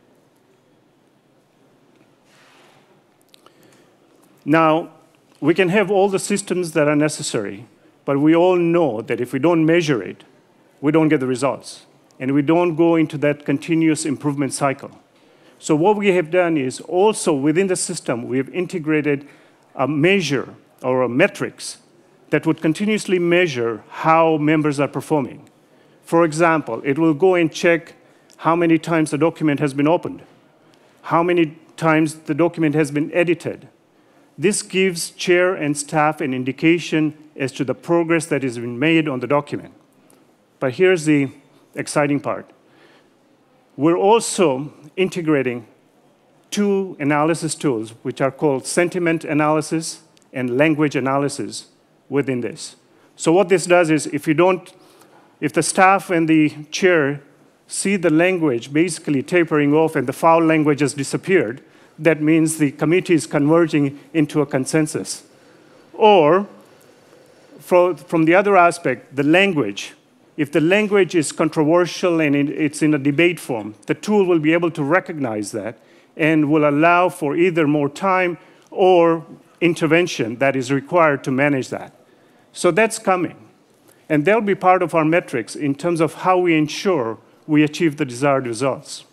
Now, we can have all the systems that are necessary, but we all know that if we don't measure it, we don't get the results, and we don't go into that continuous improvement cycle. So what we have done is also within the system, we have integrated a measure or a metrics that would continuously measure how members are performing. For example, it will go and check how many times the document has been opened, how many times the document has been edited. This gives chair and staff an indication as to the progress that has been made on the document. But here's the exciting part. We're also integrating two analysis tools, which are called sentiment analysis and language analysis within this. So what this does is if the staff and the chair see the language basically tapering off and the foul language has disappeared, that means the committee is converging into a consensus. Or, from the other aspect, the language. If the language is controversial and it's in a debate form, the tool will be able to recognize that and will allow for either more time or intervention that is required to manage that. So that's coming. And that'll be part of our metrics in terms of how we ensure we achieve the desired results.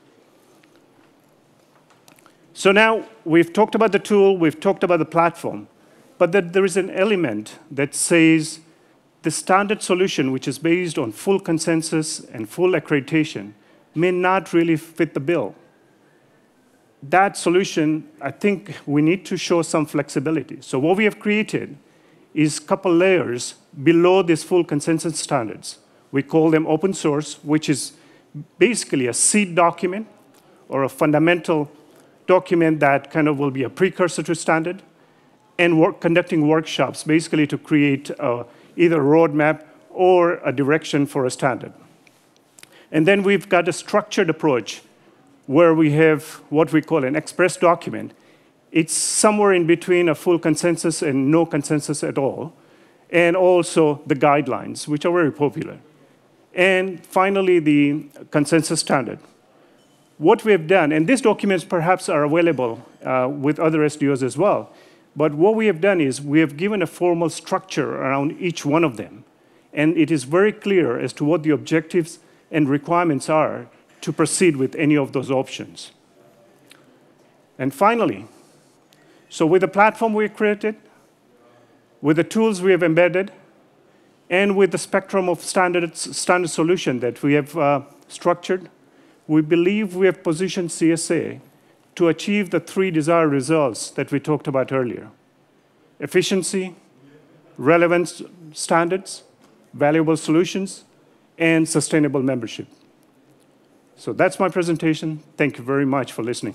So now we've talked about the tool, we've talked about the platform, but there is an element that says the standard solution, which is based on full consensus and full accreditation, may not really fit the bill. That solution, I think we need to show some flexibility. So what we have created is a couple layers below these full consensus standards. We call them open source, which is basically a seed document or a fundamental document that kind of will be a precursor to standard, and conducting workshops basically to create either a roadmap or a direction for a standard. And then we've got a structured approach where we have what we call an express document. It's somewhere in between a full consensus and no consensus at all, and also the guidelines, which are very popular. And finally, the consensus standard. What we have done, and these documents perhaps are available with other SDOs as well, but what we have done is we have given a formal structure around each one of them. And it is very clear as to what the objectives and requirements are to proceed with any of those options. And finally, so with the platform we created, with the tools we have embedded, and with the spectrum of standard solution that we have structured, we believe we have positioned CSA to achieve the 3 desired results that we talked about earlier: efficiency, relevant standards, valuable solutions, and sustainable membership. So that's my presentation. Thank you very much for listening.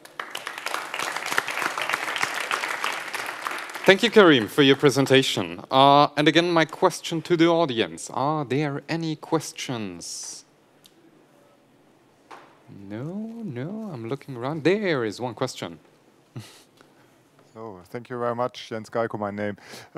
Thank you, Karim, for your presentation. And again, my question to the audience. Are there any questions? No, I'm looking around. There is one question. So, thank you very much, Jens Galko, my name.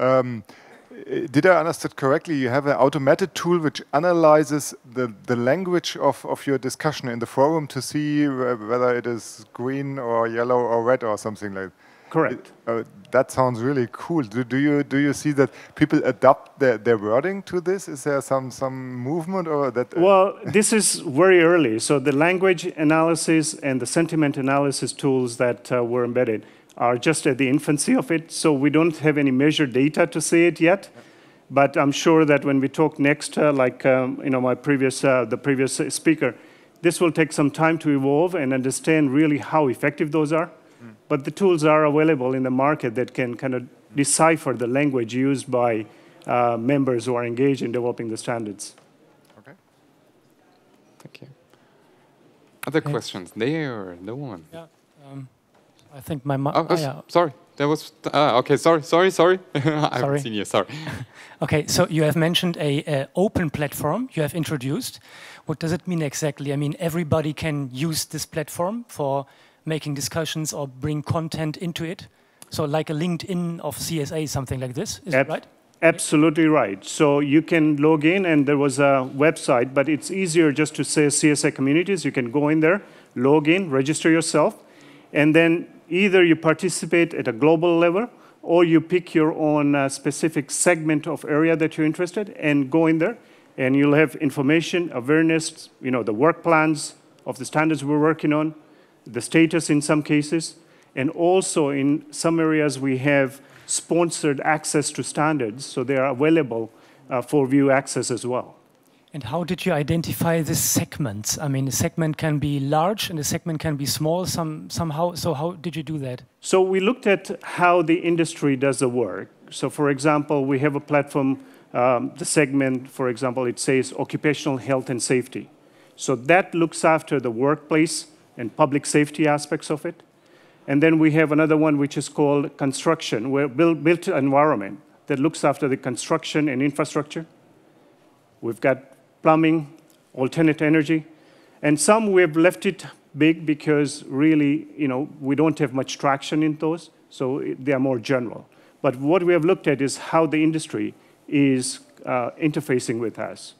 Did I understand correctly, you have an automated tool which analyzes the language of your discussion in the forum to see whether it is green or yellow or red or something like that? Correct. That sounds really cool. Do you see that people adapt their wording to this? Is there some movement or that? Well, this is very early. So the language analysis and the sentiment analysis tools that were embedded are just at the infancy of it. So we don't have any measured data to say it yet. But I'm sure that when we talk next, like my the previous speaker, this will take some time to evolve and understand really how effective those are. But the tools are available in the market that can kind of decipher the language used by members who are engaged in developing the standards. Okay. Thank you. Other questions? There, the woman. Yeah. I think my sorry. There was okay. Sorry. I haven't seen you. Sorry. Okay. So you have mentioned a open platform you have introduced. What does it mean exactly? I mean, everybody can use this platform for making discussions or bring content into it. So like a LinkedIn of CSA, something like this. Is that right? Absolutely right. So you can log in, and there was a website, but it's easier just to say CSA Communities. You can go in there, log in, register yourself, and then either you participate at a global level or you pick your own specific segment of area that you're interested and go in there, and you'll have information, awareness, the work plans of the standards we're working on, the status in some cases, and also in some areas we have sponsored access to standards, so they are available for view access as well. And how did you identify the segments? I mean, a segment can be large and a segment can be small somehow. So how did you do that? So we looked at how the industry does the work. So for example, we have a platform, the segment, for example, it says occupational health and safety. So that looks after the workplace and public safety aspects of it. And then we have another one which is called construction, where built environment that looks after the construction and infrastructure. We've got plumbing, alternate energy, and some we have left it big because really, we don't have much traction in those, so they are more general. But what we have looked at is how the industry is interfacing with us.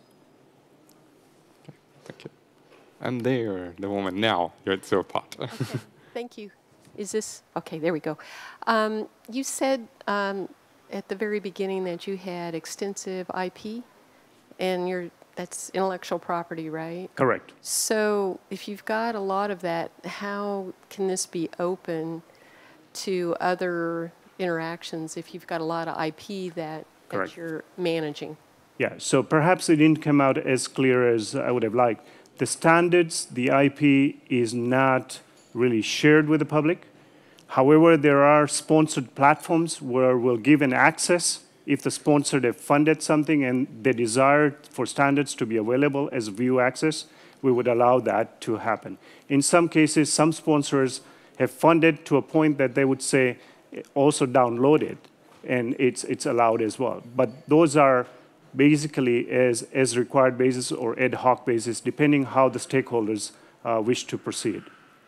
Okay, thank you. And there, the woman now, you're at your part. Okay, thank you. Is this, okay, there we go. You said at the very beginning that you had extensive IP, and that's intellectual property, right? Correct. So if you've got a lot of that, how can this be open to other interactions if you've got a lot of IP that you're managing? Yeah, so perhaps it didn't come out as clear as I would have liked. The standards, the IP is not really shared with the public. However, there are sponsored platforms where we'll give an access if the sponsor have funded something and they desire for standards to be available as view access, we would allow that to happen. In some cases, some sponsors have funded to a point that they would say, also download it, and it's allowed as well. But those are basically as required basis or ad hoc basis, depending how the stakeholders wish to proceed.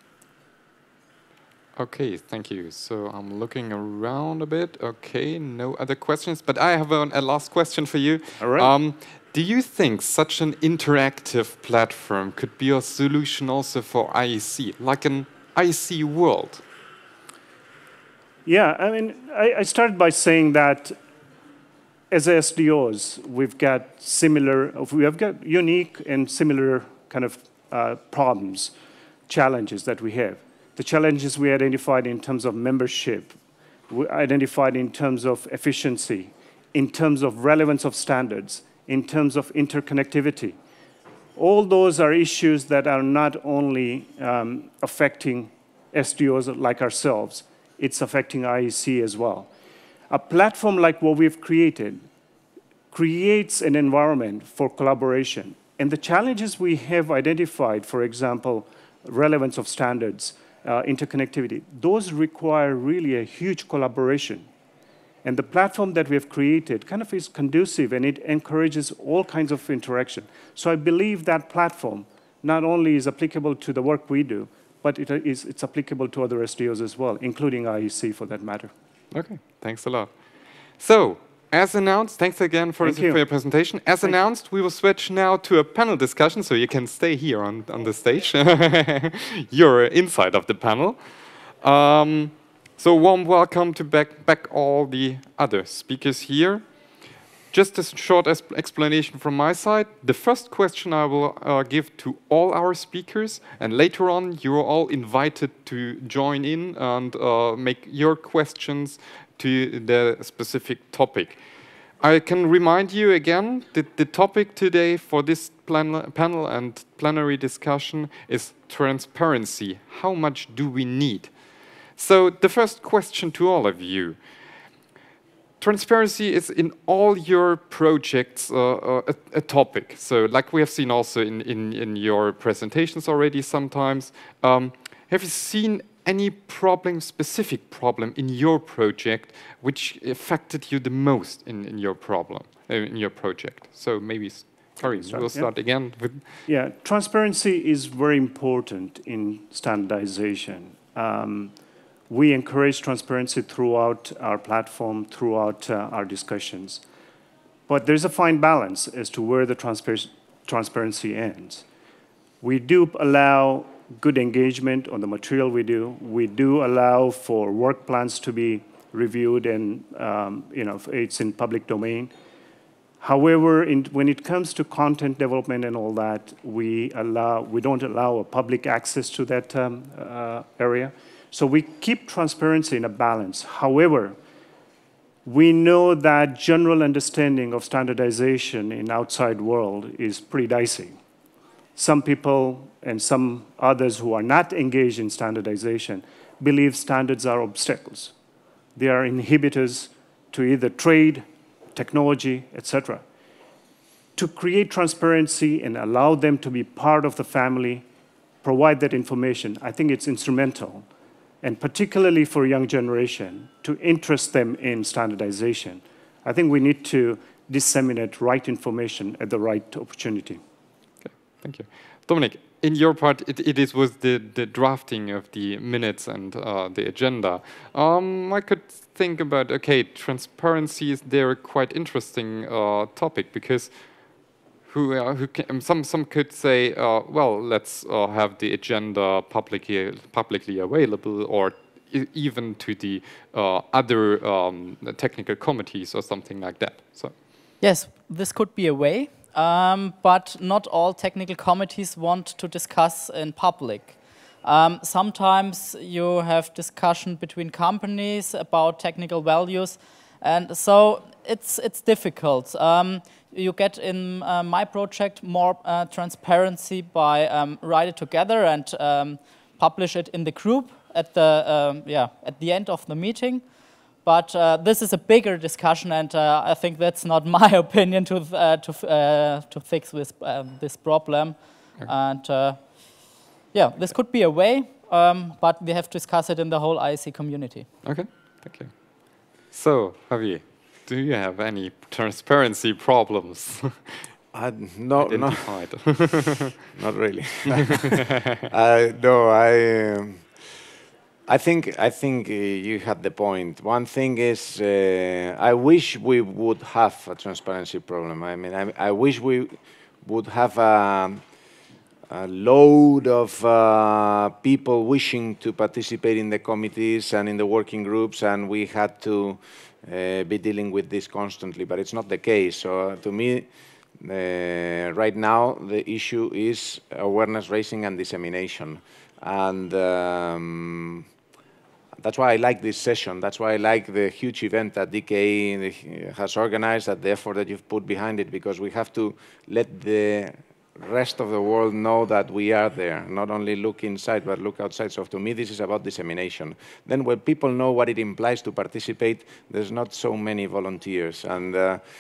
Okay, thank you. So I'm looking around a bit. Okay, no other questions, but I have a last question for you. All right. Do you think such an interactive platform could be a solution also for IEC, like an IEC world? Yeah, I mean, I started by saying that as SDOs, we've got unique and similar kind of problems, challenges that we have. The challenges we identified in terms of membership, we identified in terms of efficiency, in terms of relevance of standards, in terms of interconnectivity. All those are issues that are not only affecting SDOs like ourselves, it's affecting IEC as well. A platform like what we've created creates an environment for collaboration. And the challenges we have identified, for example, relevance of standards, interconnectivity, those require really a huge collaboration. And the platform that we have created kind of is conducive and it encourages all kinds of interaction. So I believe that platform not only is applicable to the work we do, but it's applicable to other SDOs as well, including IEC for that matter. Okay, thanks a lot. So, as announced, thanks again for your presentation. As announced, we will switch now to a panel discussion, so you can stay here on the stage. You're inside of the panel. So warm welcome to back all the other speakers here. Just a short explanation from my side. The first question I will give to all our speakers, and later on you're all invited to join in and make your questions to the specific topic. I can remind you again that the topic today for this panel and plenary discussion is transparency. How much do we need? So the first question to all of you. Transparency is in all your projects a topic. So like we have seen also in your presentations already sometimes, have you seen any specific problem in your project which affected you the most in your project? So maybe, sorry, we'll start again with... Yeah, transparency is very important in standardization. We encourage transparency throughout our platform, throughout our discussions. But there's a fine balance as to where the transparency ends. We do allow good engagement on the material we do. We do allow for work plans to be reviewed and it's in public domain. However, when it comes to content development and all that, we don't allow a public access to that area. So we keep transparency in a balance. However, we know that general understanding of standardization in outside world is pretty dicey. Some people and some others who are not engaged in standardization believe standards are obstacles. They are inhibitors to either trade, technology, etc. To create transparency and allow them to be part of the family, provide that information, I think it's instrumental. And particularly for young generation, to interest them in standardization. I think we need to disseminate right information at the right opportunity. Okay, thank you. Dominic, in your part, it is with the drafting of the minutes and the agenda. I could think about, okay, transparency is there a quite interesting topic because some could say, well, let's have the agenda publicly available, or even to the other technical committees or something like that. So. Yes, this could be a way, but not all technical committees want to discuss in public. Sometimes you have discussion between companies about technical values, and so it's difficult. you get in my project more transparency by write it together and publish it in the group at the end of the meeting. But this is a bigger discussion, and I think that's not my opinion to fix this problem. Okay. And this could be a way, but we have to discuss it in the whole IEC community. Okay, thank you. So, Javier, do you have any transparency problems? No, not really. No, I think you had the point. One thing is, I wish we would have a transparency problem. I mean, I wish we would have a load of people wishing to participate in the committees and in the working groups, and we had to be dealing with this constantly. But it's not the case. So to me, right now, the issue is awareness raising and dissemination. And that's why I like this session. That's why I like the huge event that DKE has organized, and the effort that you've put behind it, because we have to let the rest of the world know that we are there, not only look inside, but look outside. So to me, this is about dissemination. Then when people know what it implies to participate, there's not so many volunteers. And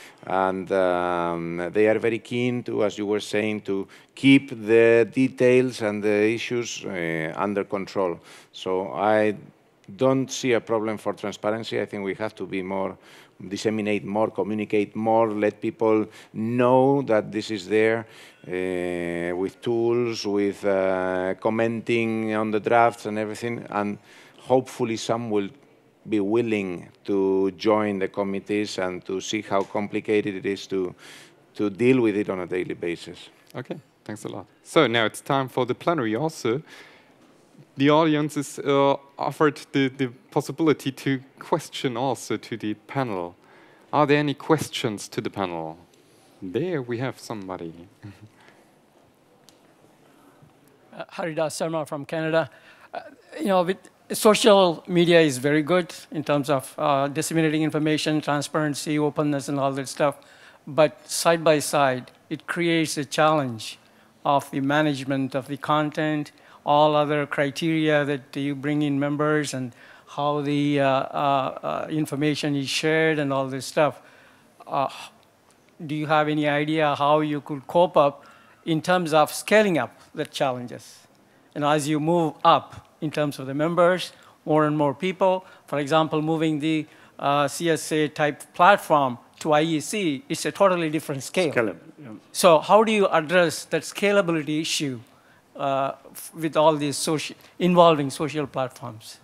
they are very keen to, as you were saying, to keep the details and the issues under control. So I don't see a problem for transparency. I think we have to be more, disseminate more, communicate more, let people know that this is there with tools, with commenting on the drafts and everything, and hopefully some will be willing to join the committees and to see how complicated it is to deal with it on a daily basis. Okay, thanks a lot. So now it's time for the plenary also. The audience is offered the possibility to question also to the panel. Are there any questions to the panel? There we have somebody. Haridas Sharma from Canada. With social media is very good in terms of disseminating information, transparency, openness, and all that stuff. But side by side, it creates a challenge of the management of the content, all other criteria that you bring in members, and how the information is shared and all this stuff. Do you have any idea how you could cope up in terms of scaling up the challenges? And as you move up in terms of the members, more and more people, for example, moving the CSA type platform to IEC, it's a totally different scale. Yeah. So how do you address that scalability issue with all these involving social platforms?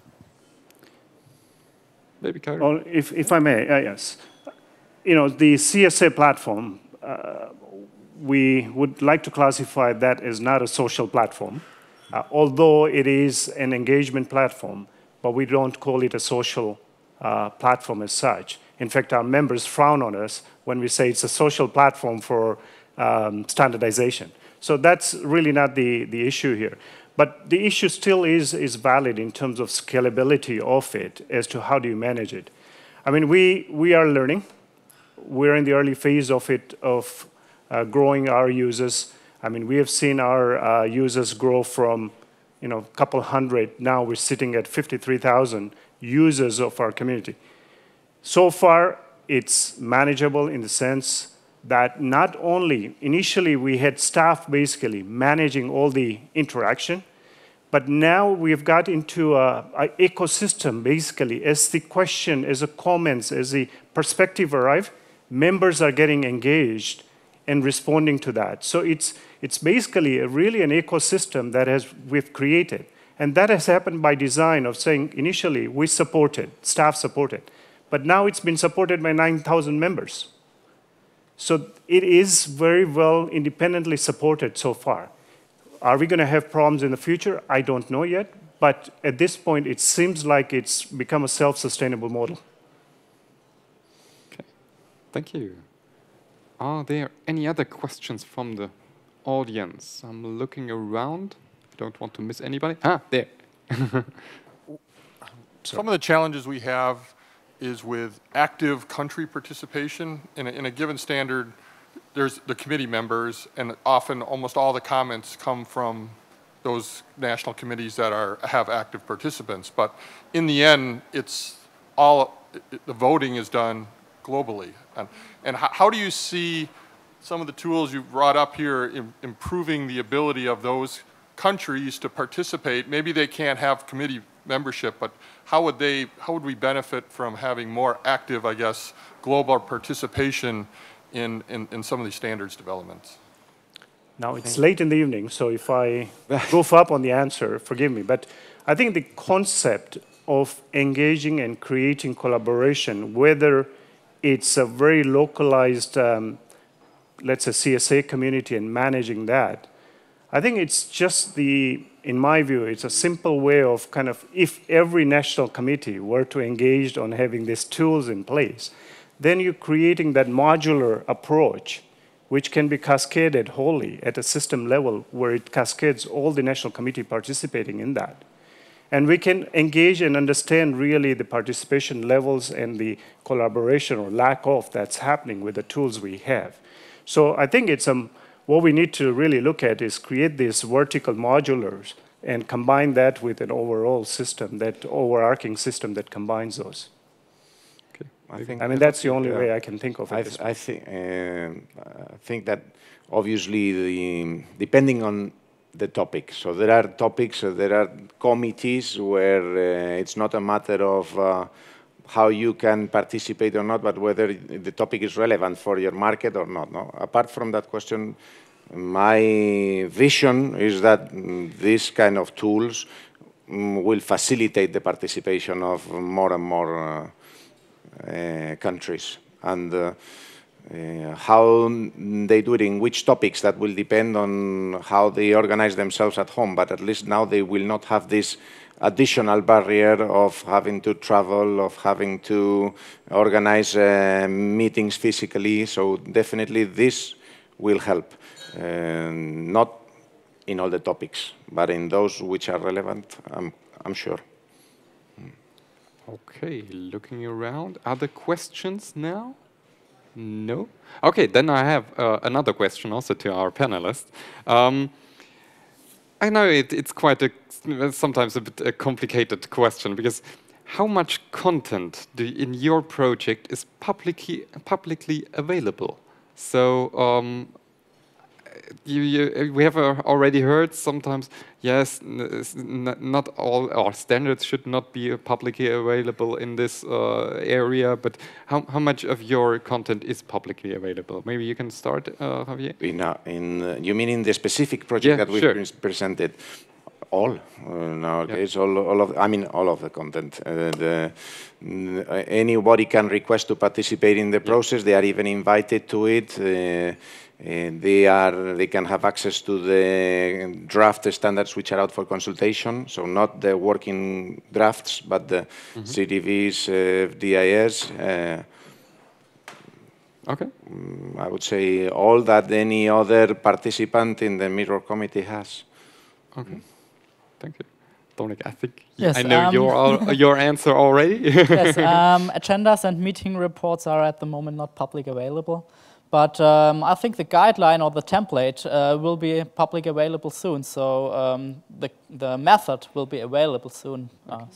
Maybe Karen? Well, if I may, yes. The CSA platform, we would like to classify that as not a social platform, although it is an engagement platform, but we don't call it a social platform as such. In fact, our members frown on us when we say it's a social platform for standardization. So that's really not the issue here. But the issue still is valid in terms of scalability of it as to how do you manage it. I mean, we are learning. We're in the early phase of it, of growing our users. I mean, we have seen our users grow from a couple hundred. Now we're sitting at 53,000 users of our community. So far, it's manageable in the sense that not only, initially we had staff basically managing all the interaction, but now we've got into an ecosystem basically. As the question, as the comments, as the perspective arrive, members are getting engaged and responding to that. So it's basically really an ecosystem that we've created. And that has happened by design of saying initially we supported, staff supported, but now it's been supported by 9,000 members. So it is very well independently supported so far. Are we going to have problems in the future? I don't know yet, but at this point it seems like it's become a self-sustainable model. Okay, thank you. Are there any other questions from the audience? I'm looking around. I don't want to miss anybody. Ah, there. Some of the challenges we have is with active country participation. In a given standard, there's the committee members, and often almost all the comments come from those national committees that have active participants. But in the end, the voting is done globally. And how do you see some of the tools you've brought up here improving the ability of those countries to participate? Maybe they can't have committee membership, but how would we benefit from having more active, I guess, global participation in some of these standards developments? Now, it's late in the evening, so if I goof up on the answer, forgive me. But I think the concept of engaging and creating collaboration, whether it's a very localized, let's say, CSA community and managing that, I think it's just in my view, it's a simple way of kind of, if every national committee were to engage on having these tools in place, then you're creating that modular approach, which can be cascaded wholly at a system level where it cascades all the national committee participating in that. And we can engage and understand really the participation levels and the collaboration or lack of that's happening with the tools we have. So I think it's what we need to really look at is create these vertical modulars and combine that with an overall system, that overarching system that combines those. I mean, that's the only way I can think of it. I think that obviously, depending on the topic. So there are topics, there are committees where it's not a matter of how you can participate or not, but whether the topic is relevant for your market or not. No? Apart from that question, my vision is that these kind of tools will facilitate the participation of more and more countries. And how they do it, in which topics, that will depend on how they organize themselves at home. But at least now they will not have this additional barrier of having to travel, of having to organize meetings physically. So definitely this will help. Not in all the topics, but in those which are relevant, I'm sure. Okay, looking around. Other questions now? No? Okay, then I have another question also to our panelists. I know it's quite sometimes a bit a complicated question, because how much content in your project is publicly available? So we have already heard sometimes, yes, not all our standards should not be publicly available in this area, but how much of your content is publicly available? Maybe you can start, Javier? You mean in the specific project that we presented? All nowadays, all of the content. Anybody can request to participate in the process. They are even invited to it. They can have access to the draft standards which are out for consultation. So not the working drafts, but the CDVs, FDIS. Okay. I would say all that any other participant in the mirror committee has. Okay. Thank you. Dominic, I think yes, I know your answer already. Yes, agendas and meeting reports are at the moment not public available. But I think the guideline or the template will be public available soon. So the method will be available soon.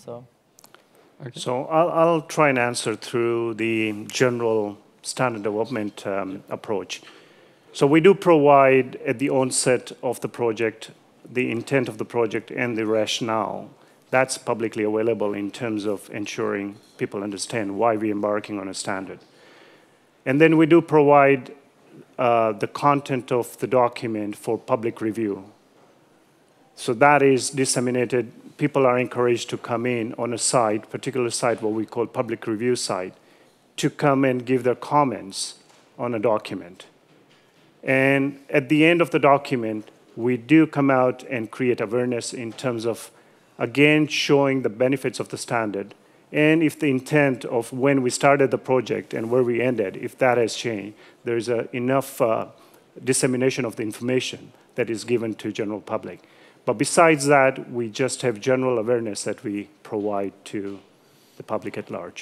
So I'll try and answer through the general standard development approach. So we do provide at the onset of the project the intent of the project and the rationale. That's publicly available in terms of ensuring people understand why we're embarking on a standard. And then we do provide the content of the document for public review. So that is disseminated. People are encouraged to come in on a site, particular site, what we call public review site, to come and give their comments on a document. And at the end of the document, we do come out and create awareness in terms of, again, showing the benefits of the standard. And if the intent of when we started the project and where we ended, if that has changed, there's enough dissemination of the information that is given to general public. But besides that, we just have general awareness that we provide to the public at large.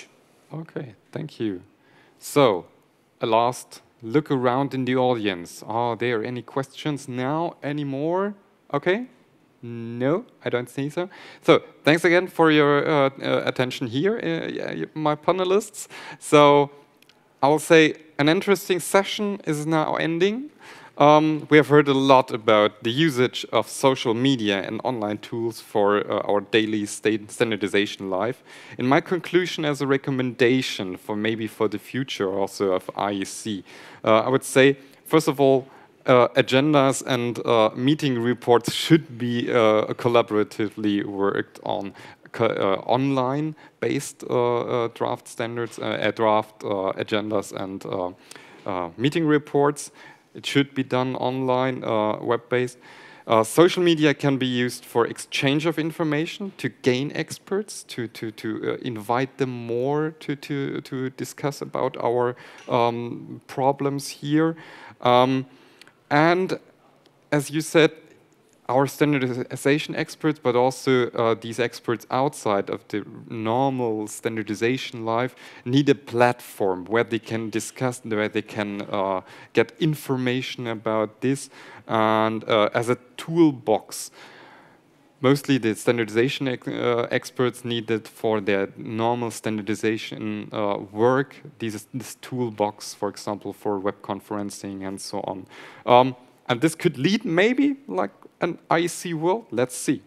Okay, thank you. So, a last look around in the audience. Are there any questions now? Any more? Okay. No, I don't think so. So, thanks again for your attention here, my panelists. So, I will say an interesting session is now ending. We have heard a lot about the usage of social media and online tools for our daily standardization life. In my conclusion, as a recommendation for maybe for the future also of IEC, I would say, first of all, agendas and meeting reports should be collaboratively worked on online-based draft standards, draft agendas and meeting reports. It should be done online, web-based. Social media can be used for exchange of information, to gain experts, to invite them more to discuss about our problems here. And as you said, our standardization experts, but also these experts outside of the normal standardization life, need a platform where they can discuss, where they can get information about this, and as a toolbox. Mostly the standardization experts need it for their normal standardization work, this toolbox, for example, for web conferencing and so on. And this could lead maybe like an IEC world. Let's see.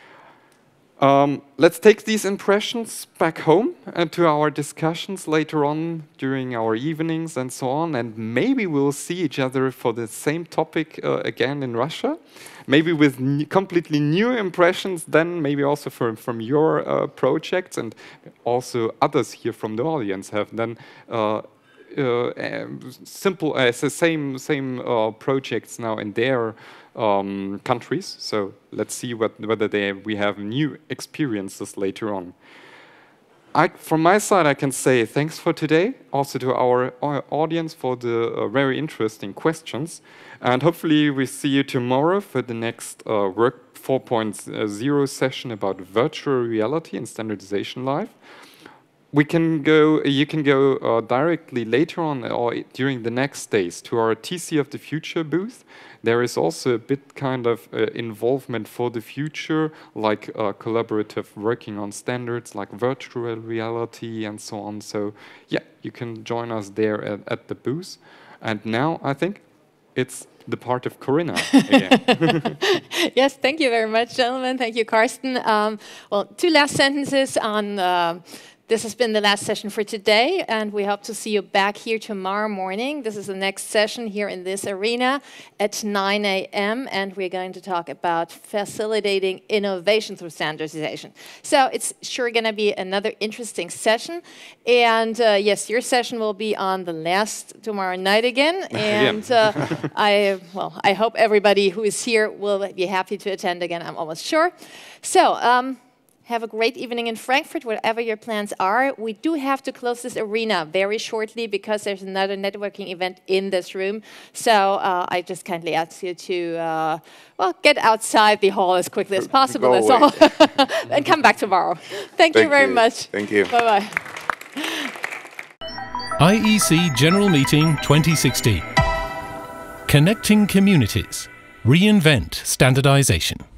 Let's take these impressions back home and to our discussions later on during our evenings and so on. And maybe we'll see each other for the same topic again in Russia. Maybe with completely new impressions then, maybe also from your projects, and also others here from the audience have then same projects now in their countries. So let's see whether we have new experiences later on. From my side, I can say thanks for today, also to our audience for the very interesting questions. And hopefully we see you tomorrow for the next Work 4.0 session about virtual reality and standardization live. You can go directly later on or during the next days to our TC of the Future booth. There is also a bit kind of involvement for the future, like collaborative working on standards like virtual reality and so on. So yeah, you can join us there at the booth. And now I think it's the part of Corinna again. Yes, thank you very much, gentlemen. Thank you, Carsten. Well, two last sentences on this has been the last session for today, and we hope to see you back here tomorrow morning. This is the next session here in this arena at 9 a.m., and we're going to talk about facilitating innovation through standardization. So it's sure going to be another interesting session. And yes, your session will be on the last tomorrow night again. And I hope everybody who is here will be happy to attend again, I'm almost sure. So, have a great evening in Frankfurt, whatever your plans are. We do have to close this arena very shortly because there's another networking event in this room. So I just kindly ask you to, well, get outside the hall as quickly as possible, that's all. And come back tomorrow. Thank you very much. Thank you. Bye-bye. IEC General Meeting 2016. Connecting Communities. Reinvent Standardization.